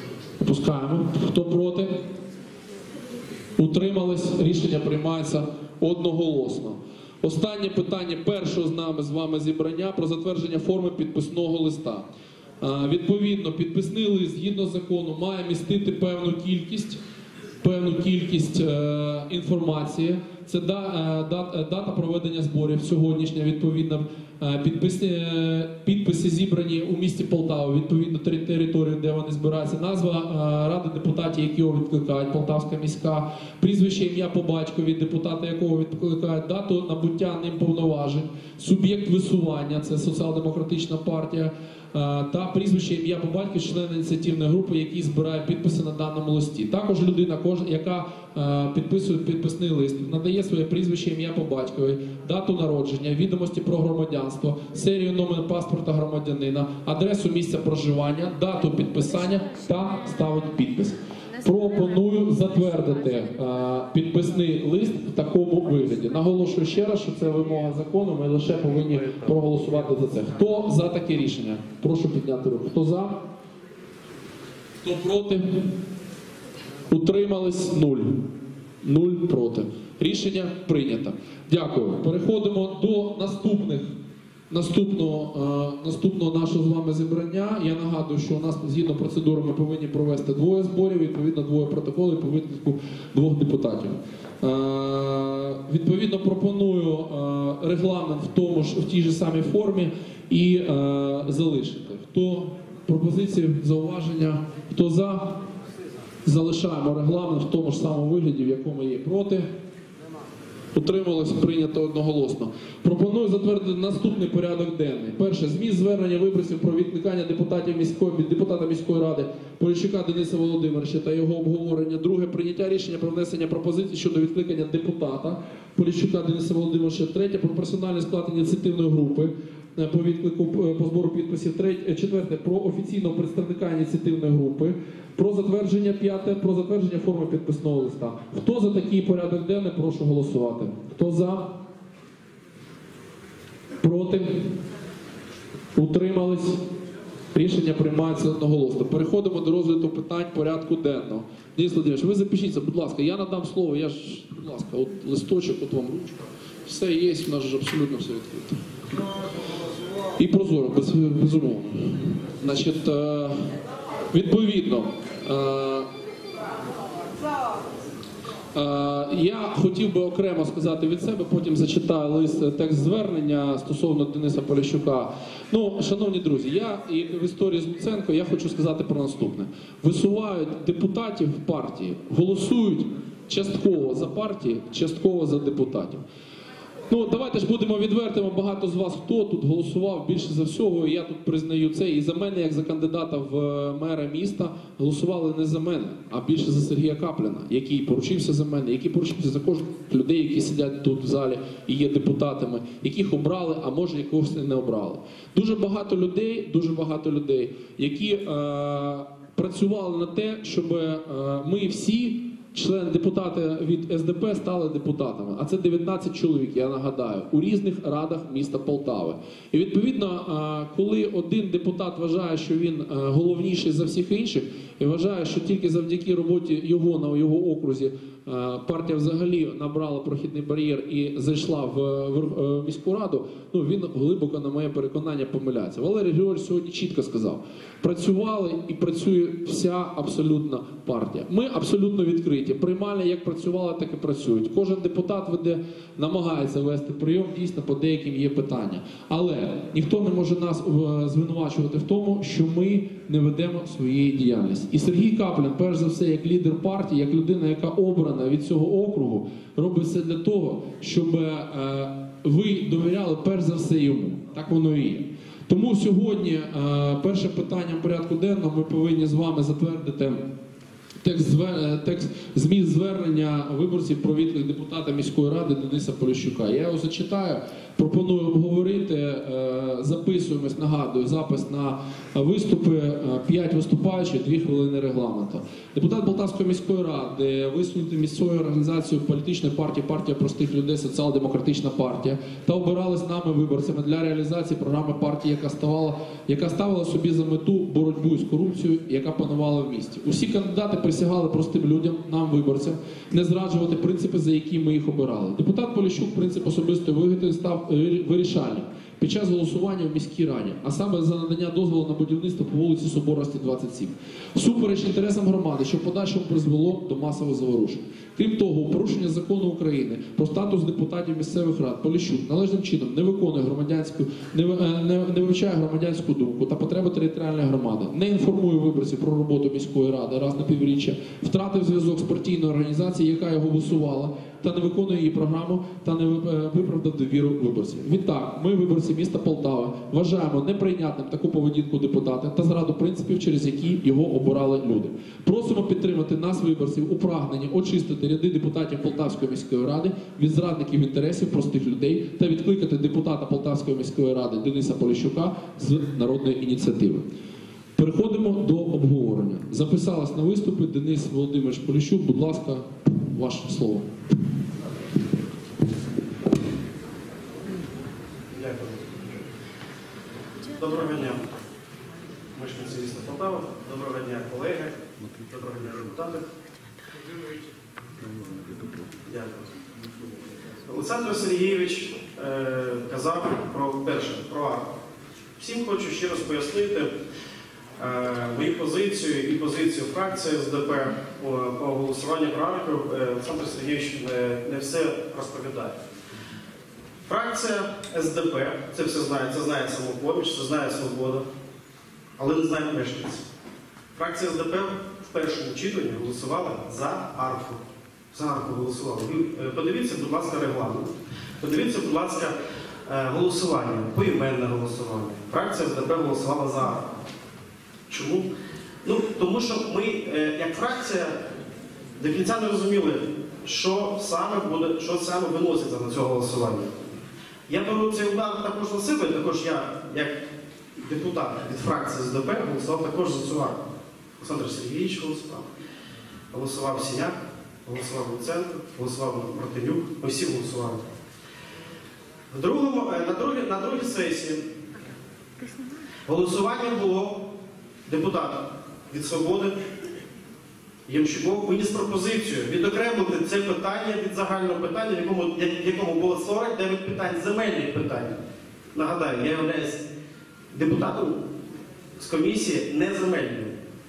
Опускаємо. Хто проти? Утримались. Рішення приймається одноголосно. Останнє питання першого з нами з вами зібрання про затвердження форми підписного листа. Відповідно, підписний лист, згідно закону, має містити певну кількість, певну кількість е, інформації. Це да, е, дат, дата проведення зборів сьогоднішня, відповідно, е, підписи, е, підписи зібрані у місті Полтава, відповідно території, де вони збираються, назва е, ради депутатів, які його відкликають, Полтавська міська, прізвище, ім'я по батькові, депутата, якого відкликають, дату набуття ним повноважень, суб'єкт висування, це Соціал-демократична партія, та прізвище, ім'я по батькові члена ініціативної групи, який збирає підписи на даному листі. Також людина, яка підписує підписний лист, надає своє прізвище, ім'я по батькові, дату народження, відомості про громадянство, серію номер паспорта громадянина, адресу місця проживання, дату підписання та ставить підпис. Пропоную затвердити е, підписний лист в такому вигляді. Наголошую ще раз, що це вимога закону, ми лише повинні проголосувати за це. Хто за таке рішення? Прошу підняти руку. Хто за? Хто проти? Утримались? Нуль. Нуль проти. Рішення прийнято. Дякую. Переходимо до наступних. Наступного, е, наступного нашого з вами зібрання. Я нагадую, що у нас згідно процедури ми повинні провести двоє зборів, відповідно двоє протоколів по виклику двох депутатів. Е, відповідно пропоную е, регламент в, тому ж, в тій же самій формі і е, залишити. Хто пропозиції, зауваження, хто за? Залишаємо регламент в тому ж самому вигляді, в якому є. Проти? Утрималось, прийнято одноголосно. Пропоную затвердити наступний порядок денний. Перше. Зміст звернення виборців про відкликання депутатів міської, депутата міської ради Поліщука Дениса Володимировича та його обговорення. Друге. Прийняття рішення про внесення пропозицій щодо відкликання депутата Поліщука Дениса Володимировича. Третє. Про персональний склад ініціативної групи по відклику по збору підписів. Третє. Четверте. Про офіційного представника ініціативної групи. Про затвердження, п'яте, про затвердження форми підписного листа. Хто за такий порядок денний, прошу голосувати. Хто за? Проти? Утримались? Рішення приймається одноголосно. Переходимо до розгляду питань порядку денного. Денис Володимирович, ви запишіться, будь ласка, я надам слово, я ж, будь ласка, от листочок, от вам ручка. Все є, у нас ж абсолютно все відкрито. І прозоро, без, безумовно. Значить, відповідно, я хотів би окремо сказати від себе, потім зачитаю лист, текст звернення стосовно Дениса Поліщука. Ну, шановні друзі, я, як в історії з Луценко, я хочу сказати про наступне. Висувають депутатів партії, голосують частково за партії, частково за депутатів. Ну, давайте ж будемо відвертими, багато з вас, хто тут голосував більше за всього, і я тут признаю це, і за мене, як за кандидата в мера міста, голосували не за мене, а більше за Сергія Капліна, який поручився за мене, який поручився за кожних людей, які сидять тут в залі і є депутатами, яких обрали, а може якогось не обрали. Дуже багато людей, дуже багато людей, які е, працювали на те, щоб е, ми всі, члени депутати від ес де пе, стали депутатами, а це дев'ятнадцять чоловік, я нагадаю, у різних радах міста Полтави. І відповідно, коли один депутат вважає, що він головніший за всіх інших, і вважає, що тільки завдяки роботі його на його окрузі партія взагалі набрала прохідний бар'єр і зайшла в міську раду, ну він глибоко, на моє переконання, помиляється. Валерій Григорович сьогодні чітко сказав, працювали і працює вся абсолютно партія. Ми абсолютно відкриті. Приймальні як працювали, так і працюють. Кожен депутат веде, намагається вести прийом, дійсно по деяким є питання. Але ніхто не може нас звинувачувати в тому, що ми не ведемо своєї діяльності. І Сергій Каплін, перш за все, як лідер партії, як людина, яка обрана від цього округу, робить все для того, щоб е, ви довіряли перш за все йому. Так воно і є. Тому сьогодні е, перше питання в порядку денному ми повинні з вами затвердити текст, текст зміст звернення виборців про відклик депутата міської ради Дениса Поліщука. Я його зачитаю. пропоную обговорити. Е, Записуємось, нагадую, запис на виступи, е, п'ять виступаючих, дві хвилини регламенту. Депутат Полтавської міської ради, висунути місцевою організацією політичної партії «Партія простих людей», Соціал-демократична партія, та обирались нами виборцями для реалізації програми партії, яка ставала, яка ставила собі за мету боротьбу з корупцією, яка панувала в місті. Усі кандидати присягали простим людям, нам, виборцям, не зраджувати принципи, за які ми їх обирали. Депутат Поліщук принцип особистої вигоди став вирішальним під час голосування в міській раді, а саме за надання дозволу на будівництво по вулиці Соборності, двадцять сім. Супереч інтересам громади, що в подальшому призвело до масових заворушень. Крім того, у порушення закону України про статус депутатів місцевих рад Поліщук належним чином не виконує громадянську, не, не, не вивчає громадянську думку та потреби територіальної громади, не інформує виборців про роботу міської ради раз на півріччя, втратив зв'язок з партійною організацією, яка його висувала, та не виконує її програму та не виправдав довіру виборців. Відтак, ми, виборці міста Полтави, вважаємо неприйнятним таку поведінку депутата та зраду принципів, через які його обирали люди. Просимо підтримати нас, виборців, у прагненні очистити ряди депутатів Полтавської міської ради від зрадників інтересів простих людей та відкликати депутата Полтавської міської ради Дениса Поліщука з народної ініціативи. Переходимо до обговорення. Записалась на виступи Денис Володимирович Поліщук. Будь ласка, ваше слово. Дякую. Доброго дня, мешканці міста Полтави. Доброго дня, колеги. Доброго дня, депутати. Дякую. Олександр Сергійович е, казав про перше, про арку. Всім хочу ще раз пояснити е, мою позицію і позицію фракції ес де пе по, по голосуванню про арку. Е, Олександр Сергійович не, не все розповідає. Фракція ес де пе, це все знає, це знає Самопоміч, це знає Свобода, але не знає мешканці. Фракція ес де пе в першому читанні голосувала за арку. За арку голосувала. Ви подивіться, будь ласка, регламент. Подивіться, будь ласка, голосування, поіменне голосування. Фракція ес де пе голосувала за арку. Чому? Ну, тому що ми, як фракція, до кінця не розуміли, що саме буде, що саме виноситься на цього голосування. Я беру цей удар також на себе, також я, як депутат від фракції ес де пе, голосував також за цю арку. Олександр Сергійович голосував, голосував Сіняк, голосував Луценко, голосував Мартинюк, ми всі голосували. В другому, на, другій, на другій сесії голосування було депутата від Свободи. Ямщиков виніс пропозицію відокремити це питання від загального питання, в якому, в якому було сорок дев'ять питань, земельних питань. Нагадаю, я являюсь депутатом з комісії неземельної.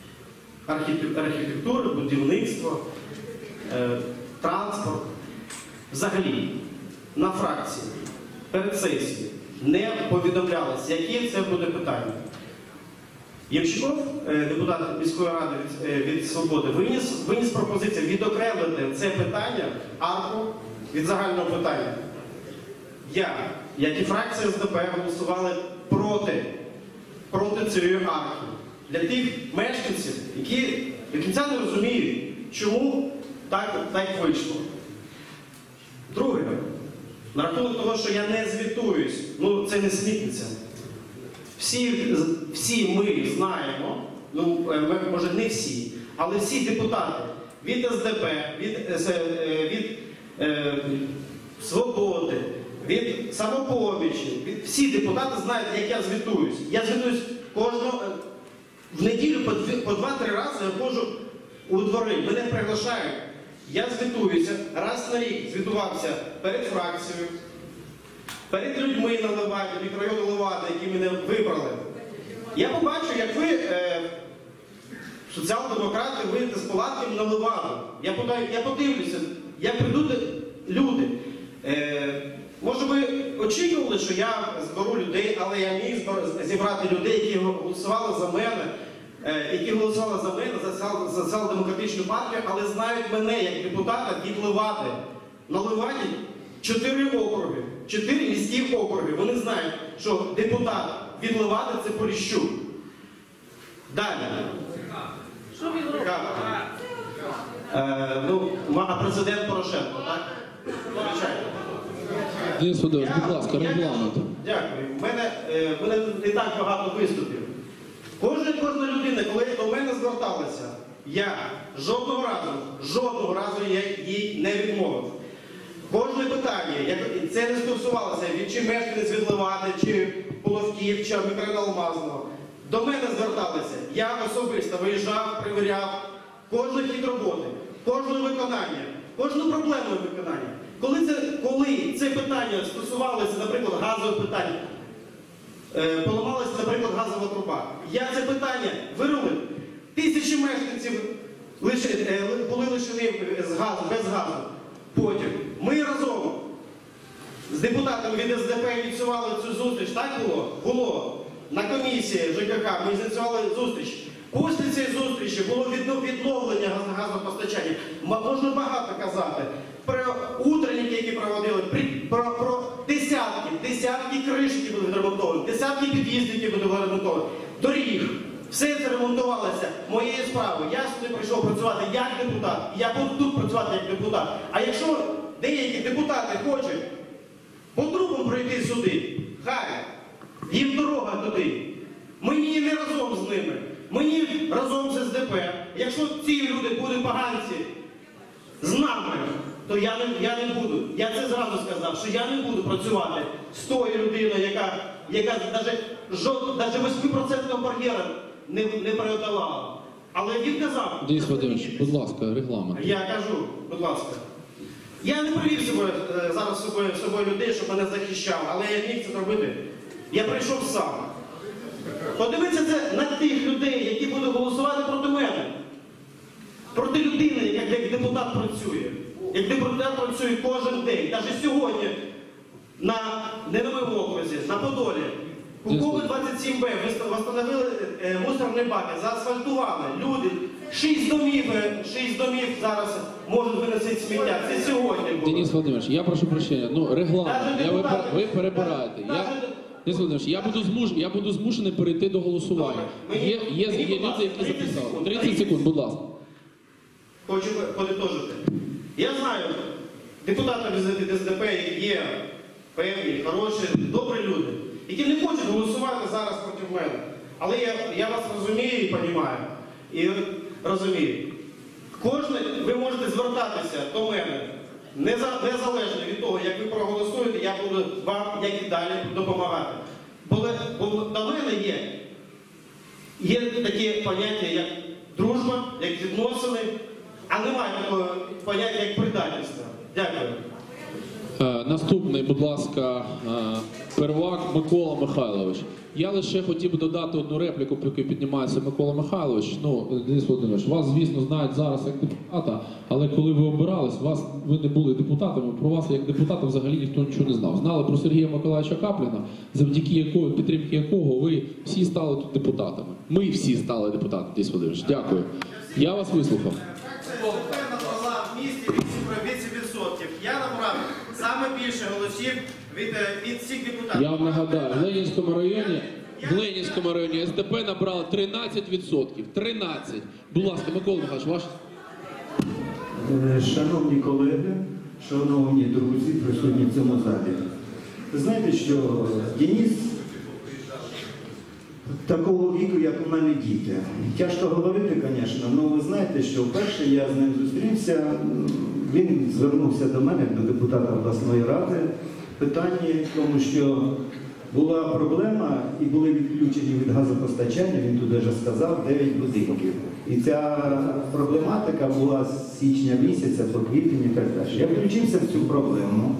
Архітектури, будівництво, е, транспорт. Взагалі, на фракції перед сесією не повідомлялося, яке це буде питання. Ямщиков, депутат міської ради від, від Свободи, виніс, виніс пропозицію відокремити це питання, арку, від загального питання. Я, як і фракція ес де пе, голосували проти, проти цієї арки. Для тих мешканців, які до кінця не розуміють, чому так, так вийшло. Друге, на рахунок того, що я не звітуюсь, ну це не смітниця. Всі, всі ми знаємо, ну, може не всі, але всі депутати від ес де пе, від, від е, Свободи, від Самопомічі, від, всі депутати знають, як я звітуюсь. Я звітуюсь кожного, в неділю по два-три рази я ходжу у двори, мене приглашають. Я звітуюся, раз на рік звітувався перед фракцією, перед людьми на Леваді, мікрорайону Левади, які мене вибрали. Я побачу, як ви, е, соціал-демократи, вийдете з палатками на Леваду. Я, я подивлюся, як прийдуть люди. Е, може ви очікували, що я зберу людей, але я міг зібрати людей, які голосували за мене, е, які голосували за мене, за соціал-демократичну партію, але знають мене як депутата від Левади. На Леваді чотири округи, чотири міські округи. Вони знають, що депутат від Левади – це Поліщук. Далі. Що він робить? Е, ну, а президент Порошенко, так? Звичайно. Денис Федорович, будь ласка, регламент. Дякую. У мене, е, в мене не так багато виступів. Кожна, кожна людина, коли до мене зверталася, я жодного разу, жодного разу я їй не відмовив. Кожне питання, як це не стосувалося від чи мешканець від Левади, чи Половків, чи Микрорайону, до мене зверталися. Я особисто виїжджав, перевіряв кожен хід роботи, кожне виконання, кожну проблему виконання. Коли це, коли це питання стосувалося, наприклад, газових питань, е, поламалася, наприклад, газова труба, я це питання вирулив. Тисячі мешканців лише, е, були лишені з газу, без газу. Потім ми разом з депутатами від ес де пе ініціювали цю зустріч. Так було? Було. На комісії ЖКХ ми ініціювали зустріч. Після цієї зустрічі було відновлення газопостачання. Можна багато казати. Про утренники, які проводили, про, про десятки, десятки криш, які були відремонтовані, десятки під'їздів, які були відремонтовані, доріг. Все це ремонтувалося моєю справою. Я сюди прийшов працювати як депутат. Я буду тут працювати як депутат. А якщо деякі депутати хочуть по трубам пройти сюди, хай, їм дорога туди. Мені не разом з ними. Мені разом з ес де пе. Якщо ці люди будуть поганці з нами, то я не, я не буду. Я це зразу сказав, що я не буду працювати з тою людиною, яка, яка навіть вісім відсотків бар'єра не, не преодолала. Але він казав... Денис Вадимович, будь ласка, регламент. Я кажу, будь ласка. Я не привів собою, зараз собою, собою людей, щоб мене захищали, але я міг це зробити. Я прийшов сам. Подивіться це на тих людей, які будуть голосувати проти мене. Проти людини, як, як депутат працює. Як депутат працює кожен день. Навіть сьогодні на Неновому окрузі, на Подолі. Кукови двадцять сім Б встановили е, мусорні баки, заасфальтували. Люди, шість домів, шість домів зараз можуть виносити сміття. Це сьогодні було. Денис Володимирович, я прошу прощення, ну регламент, я, ви, ви перебираєте. Я, Денис Володимирович, я буду, змуш, я буду змушений перейти до голосування. Є, є, є, є люди, які записали. тридцять секунд, будь ласка. Хочу подитожити. Я знаю, депутати від ес де пе є певні, хороші, добрі люди, які не хочуть голосувати зараз проти мене. Але я, я вас розумію і розумію. І розумію. Кожне, ви можете звертатися до мене, незалежно від того, як ви проголосуєте, я буду вам, як і далі, допомагати. Бо, бо до мене є, є такі поняття, як дружба, як відносини, а немає такого поняття, як предательство. Дякую. Е, наступний, будь ласка, е, первак Микола Михайлович. Я лише хотів би додати одну репліку, поки піднімається Микола Михайлович. Ну, Денис Володимирович, вас, звісно, знають зараз як депутата, але коли ви обирались, вас, ви не були депутатами, про вас як депутата взагалі ніхто нічого не знав. Знали про Сергія Миколаївича Капліна, завдяки якого, підтримки якого ви всі стали тут депутатами. Ми всі стали депутатами, Денис Володимирович. Дякую. Я вас вислухав. Набрала в місті вісім відсотків. Я набрав саме більше голосів від, від всіх депутатів. Я вам нагадаю, в Ленінському районі, в Ленінському районі ес де пе набрало тринадцять відсотків. тринадцять. Будь ласка, Микола Михайлович, ваш. Шановні колеги, шановні друзі, присутні в цьому залі. Ви знаєте, що Денис такого віку, як у мене діти. Тяжко говорити, звісно, але ви знаєте, що вперше я з ним зустрівся, він звернувся до мене, до депутата обласної ради, питання, тому що була проблема і були відключені від газопостачання, він туди вже сказав, дев'ять будинків. І ця проблематика була з січня місяця по квітень і так далі. Я включився в цю проблему,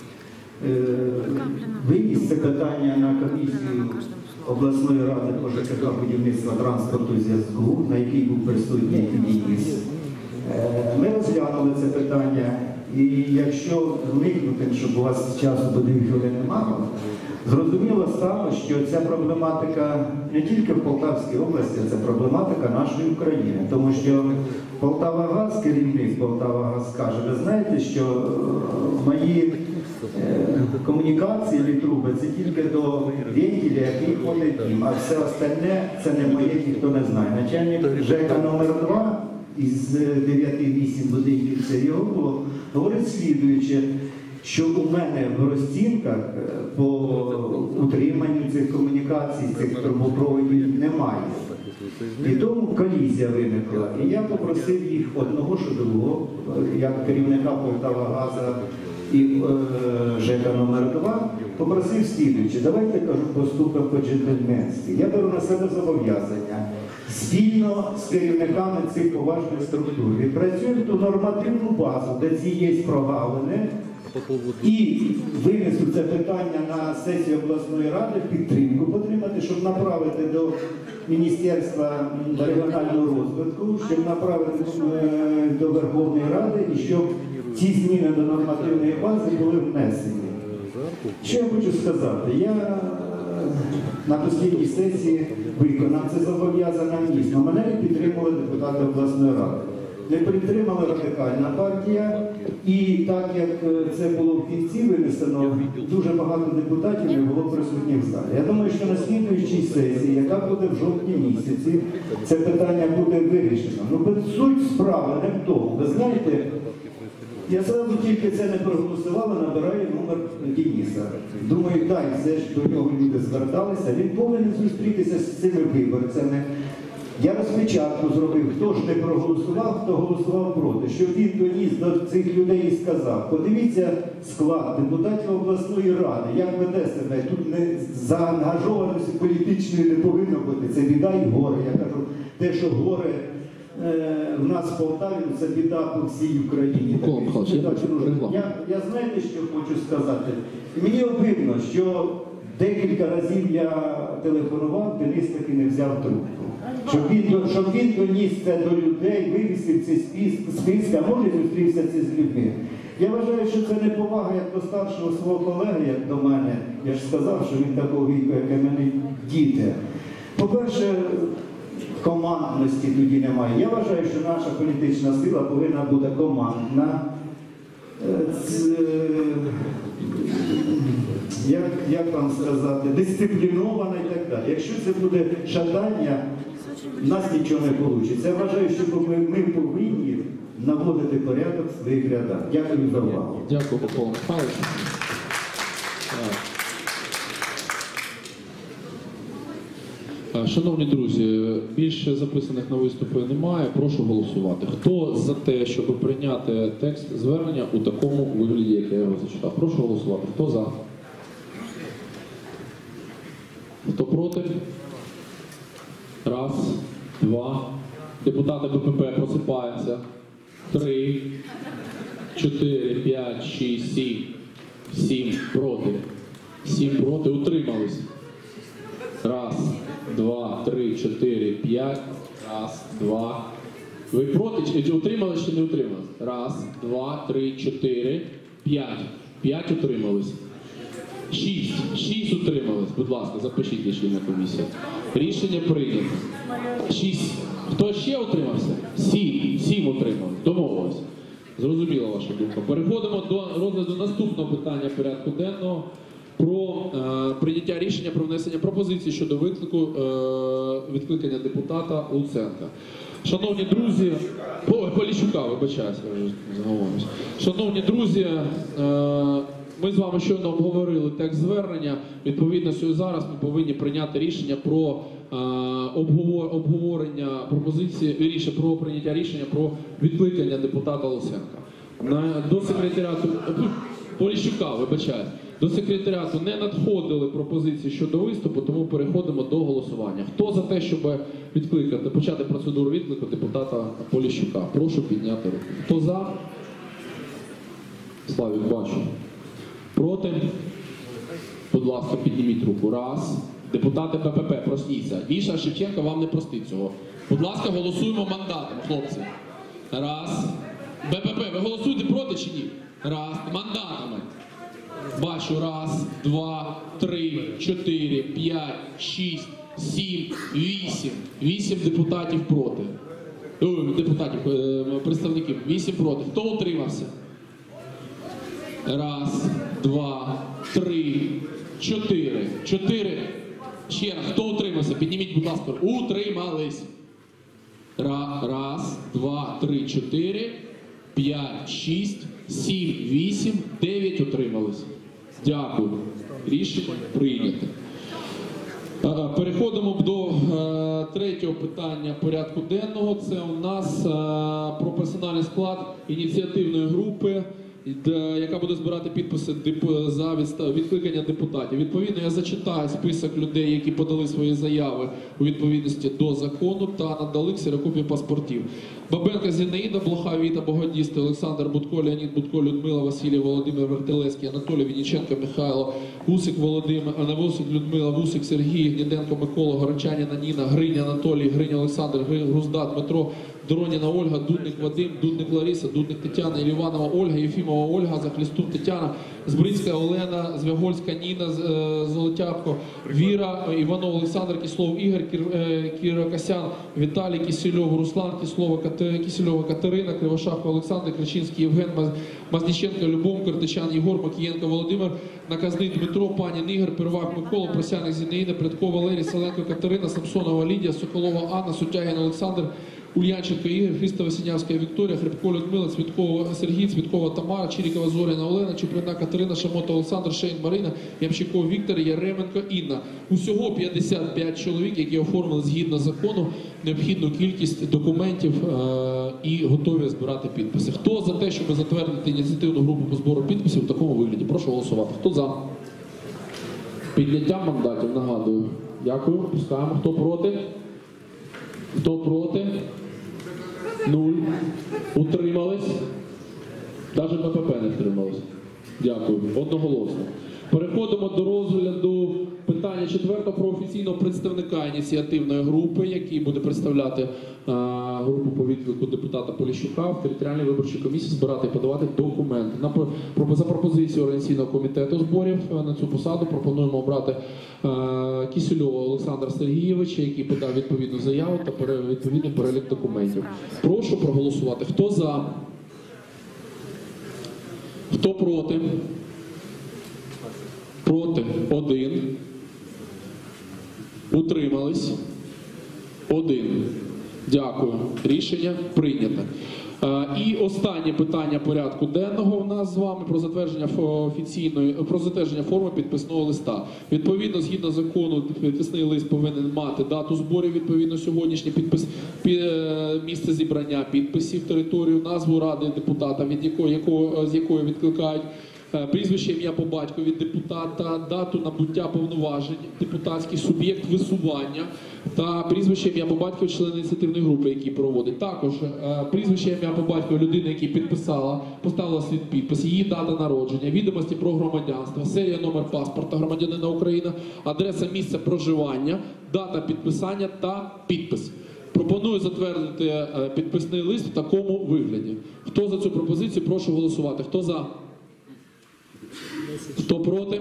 виніс це питання на комісію обласної ради по ЖКХ, будівництва, транспорту і зв'язку, на якій був присутній Денис. Ми розглянули це питання, і якщо вникнути, щоб у вас часу до двох хвилин немає, зрозуміло стало, що ця проблематика не тільки в Полтавській області, це проблематика нашої України. Тому що Полтавагаз, керівник Полтавагаз каже, ви знаєте, що мої комунікації чи труби це тільки до вентиля, який ходить їм, а все остальне це не моє, ніхто не знає. Начальник ЖЕКа номер два із дев'яти-вісім будинків, це його було, говорить слідуюче. що у мене в розцінках по утриманню цих комунікацій, цих трубопроводів немає. І тому колізія виникла. І я попросив їх одного, що другого, як керівника Полтавагаза і е, ЖЕКа номер два, попросив слідуючи, давайте, кажу, поступимо по-джентльменськи. Я беру на себе зобов'язання спільно з керівниками цих поважних структур. Відпрацюємо ту нормативну базу, де ці є прогалини, і винесу це питання на сесію обласної ради, підтримку потримати, щоб направити до Міністерства регіонального розвитку, щоб направити до Верховної Ради і щоб ці зміни до нормативної бази були внесені. Що я хочу сказати? Я на останній сесії виконав це зобов'язання дійсно. Мене не підтримали депутати обласної ради. Не підтримала Радикальна партія, і так як це було в кінці винесено, дуже багато депутатів не було присутніх в залі. Я думаю, що на слідуючій сесії, яка буде в жовтні місяці, це питання буде вирішено. Ну, суть справи не в тому. Ви знаєте, я зразу тільки це не проголосувала, набираю номер Дениса. Думаю, дай, це ж до нього люди зверталися, він повинен зустрітися з цими виборцями. Я розпечатку зробив, хто ж не проголосував, хто голосував проти, щоб він доніс до цих людей і сказав, подивіться склад депутатів обласної ради, як веде себе, тут не заангажованості політичної не повинно бути, це біда і горе. Я кажу, те, що горе е, в нас в Полтаві, це біда по всій Україні. Я, я знаєте, що хочу сказати? Мені обидно, що декілька разів я телефонував, Денис таки не взяв трубку. Щоб він, щоб він доніс це до людей, вивісив ці списки, а може зустрівся це з людьми. Я вважаю, що це не повага як до старшого свого колеги, як до мене. Я ж сказав, що він такого віку, як і мене, діти. По-перше, командності тоді немає. Я вважаю, що наша політична сила повинна бути командна. Як, як вам сказати, дисциплінована і так далі. Якщо це буде шатання, в нас нічого не вийде. Я вважаю, що ми, ми повинні наводити порядок в своїх рядах. Дякую за увагу. Дякую, Микола Михайлович. Шановні друзі, більше записаних на виступи немає. Прошу голосувати. Хто за те, щоб прийняти текст звернення у такому вигляді, як я його зачитав? Прошу голосувати. Хто за? Хто проти? Раз, два. Депутати БПП просипаються. Три, чотири, п'ять, шість, сім. Сім проти. Сім проти. Утримались. Раз, два, три, чотири, п'ять. Раз, два. Ви проти? Чи утримались, чи не утримались? Раз, два, три, чотири, п'ять. П'ять утримались. Шість. Шість утримались. Будь ласка, запишіть рішення комісії. Рішення прийнято. Шість. Хто ще утримався? Сім. Сім утримались. Домовились. Зрозуміла ваша думка. Переходимо до розгляду наступного питання порядку денного про е, прийняття рішення про внесення пропозицій щодо виклику, е, відкликання депутата Луценка. Шановні друзі, О, Поліщука, вибачаюся, я вже заговорюсь. Шановні друзі, е, ми з вами щойно обговорили текст звернення. Відповідно, зараз ми повинні прийняти рішення про е, обговорення пропозиції, вірніше, про прийняття рішення про відкликання депутата Луценка. На, до секретаріату Поліщука, вибачаюсь. До секретаріату не надходили пропозиції щодо виступу, тому переходимо до голосування. Хто за те, щоб відкликати, почати процедуру відклику депутата Поліщука? Прошу підняти руку. Хто за? Славік, бачу. Проти? Будь ласка, підніміть руку. Раз. Депутати БПП, просніться. Віша Шевченко вам не простить цього. Будь ласка, голосуємо мандатом, хлопці. Раз. БПП, ви голосуєте проти чи ні? Раз. Мандатами. Бачу. Раз, два, три, чотири, п'ять, шість, сім, вісім. Вісім депутатів проти. Ой, депутатів, представників. Вісім проти. Хто утримався? Раз, два, три, чотири. Чотири. Ще раз. Хто утримався? Підніміть, будь ласка. Утримались. Раз, два, три, чотири, п'ять, шість. сім, вісім, дев'ять утримались. Дякую. Рішення прийнято. Переходимо до е, третього питання порядку денного. Це у нас е, про персональний склад ініціативної групи, де, яка буде збирати підписи деп, за відстав, відкликання депутатів. Відповідно, я зачитаю список людей, які подали свої заяви у відповідності до закону та надали ксерокопії паспортів. Бабенко Зінаїда, Блоха Віта, Богодісти, Олександр Будко, Леонід Будко, Людмила, Василій, Володимир Вертилевський, Анатолій Вінниченко, Михайло, Вусик Володимир, Вусик Людмила, Вусик Сергій, Гніденко Микола, Горочаніна Ніна, Гриня Анатолій, Гриня Олександр, Грузда Дмитро, Дороніна Ольга, Дудник Вадим, Дудник Лариса, Дудник Тетяна, Іліванова Ольга, Єфімова Ольга, Захлістун Тетяна, Збрицька Олена, Звягольська Ніна, Золотявко, Віра, Іванов Олександр, Кислов Ігор, Кірокосян, Віталій Кисельов, Руслан, Кислова, Кисельова Катерина, Кривошапка Олександр, Кричинський Євген, Мазніченко Любов, Киртичан Єгор, Макієнко Володимир, Наказний Дмитро, Панін Ігор, Первак Микола, Просяник Зінаїда, Предко Валерій, Селенко Катерина, Самсонова Лідія, Соколова Анна, Сутягін Олександр, Ульянченко Ігор, Христа Васинявська Вікторія, Хребко Людмила, Цвіткова Сергій, Цвіткова Тамара, Чирікова Зоряна Олена, Чуприна Катерина, Шамота Олександр, Шейн Марина, Ямщиков Віктор, Яременко Інна. Усього п'ятдесят п'ять чоловік, які оформили згідно закону необхідну кількість документів е і готові збирати підписи. Хто за те, щоб затвердити ініціативну групу по збору підписів в такому вигляді? Прошу голосувати. Хто за? Підняття мандатів, нагадую. Дякую. Пускаємо. Хто проти? Хто проти? Нуль. Утримались? Навіть БПП не втримались. Дякую. Одноголосно. Переходимо до розгляду питання четвертого про офіційного представника ініціативної групи, який буде представляти а, групу по відклику депутата Поліщука в територіальній виборчій комісії, збирати і подавати документи. На, про, за пропозицією Організаційного комітету зборів на цю посаду пропонуємо обрати а, Кисельова Олександра Сергійовича, який подав відповідну заяву та пере, відповідний перелік документів. Прошу проголосувати. Хто за? Хто проти? Проти один. Утримались один. Дякую. Рішення прийнято. І останнє питання порядку денного у нас з вами про затвердження офіційної про затвердження форми підписного листа. Відповідно, згідно закону, підписний лист повинен мати дату зборів, відповідно сьогоднішній підпис, місце зібрання підписів, територію, назву ради депутата, від якої, якого, з якої відкликають, прізвище, ім'я по батькові депутата, дату набуття повноважень, депутатський суб'єкт висування та прізвище, ім'я по батькові члена ініціативної групи, який проводить. Також прізвище, ім'я по батькові людини, яка підписала, поставила свій підпис, її дата народження, відомості про громадянство, серія, номер паспорта громадянина України, адреса місця проживання, дата підписання та підпис. Пропоную затвердити підписний лист в такому вигляді. Хто за цю пропозицію, прошу голосувати. Хто за? Хто проти?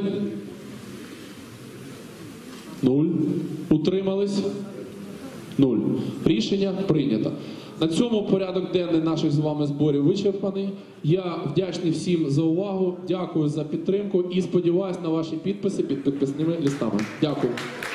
Нуль. Утримались? Нуль. Рішення прийнято. На цьому порядок денний наших з вами зборів вичерпаний. Я вдячний всім за увагу, дякую за підтримку і сподіваюся на ваші підписи під підписними листами. Дякую.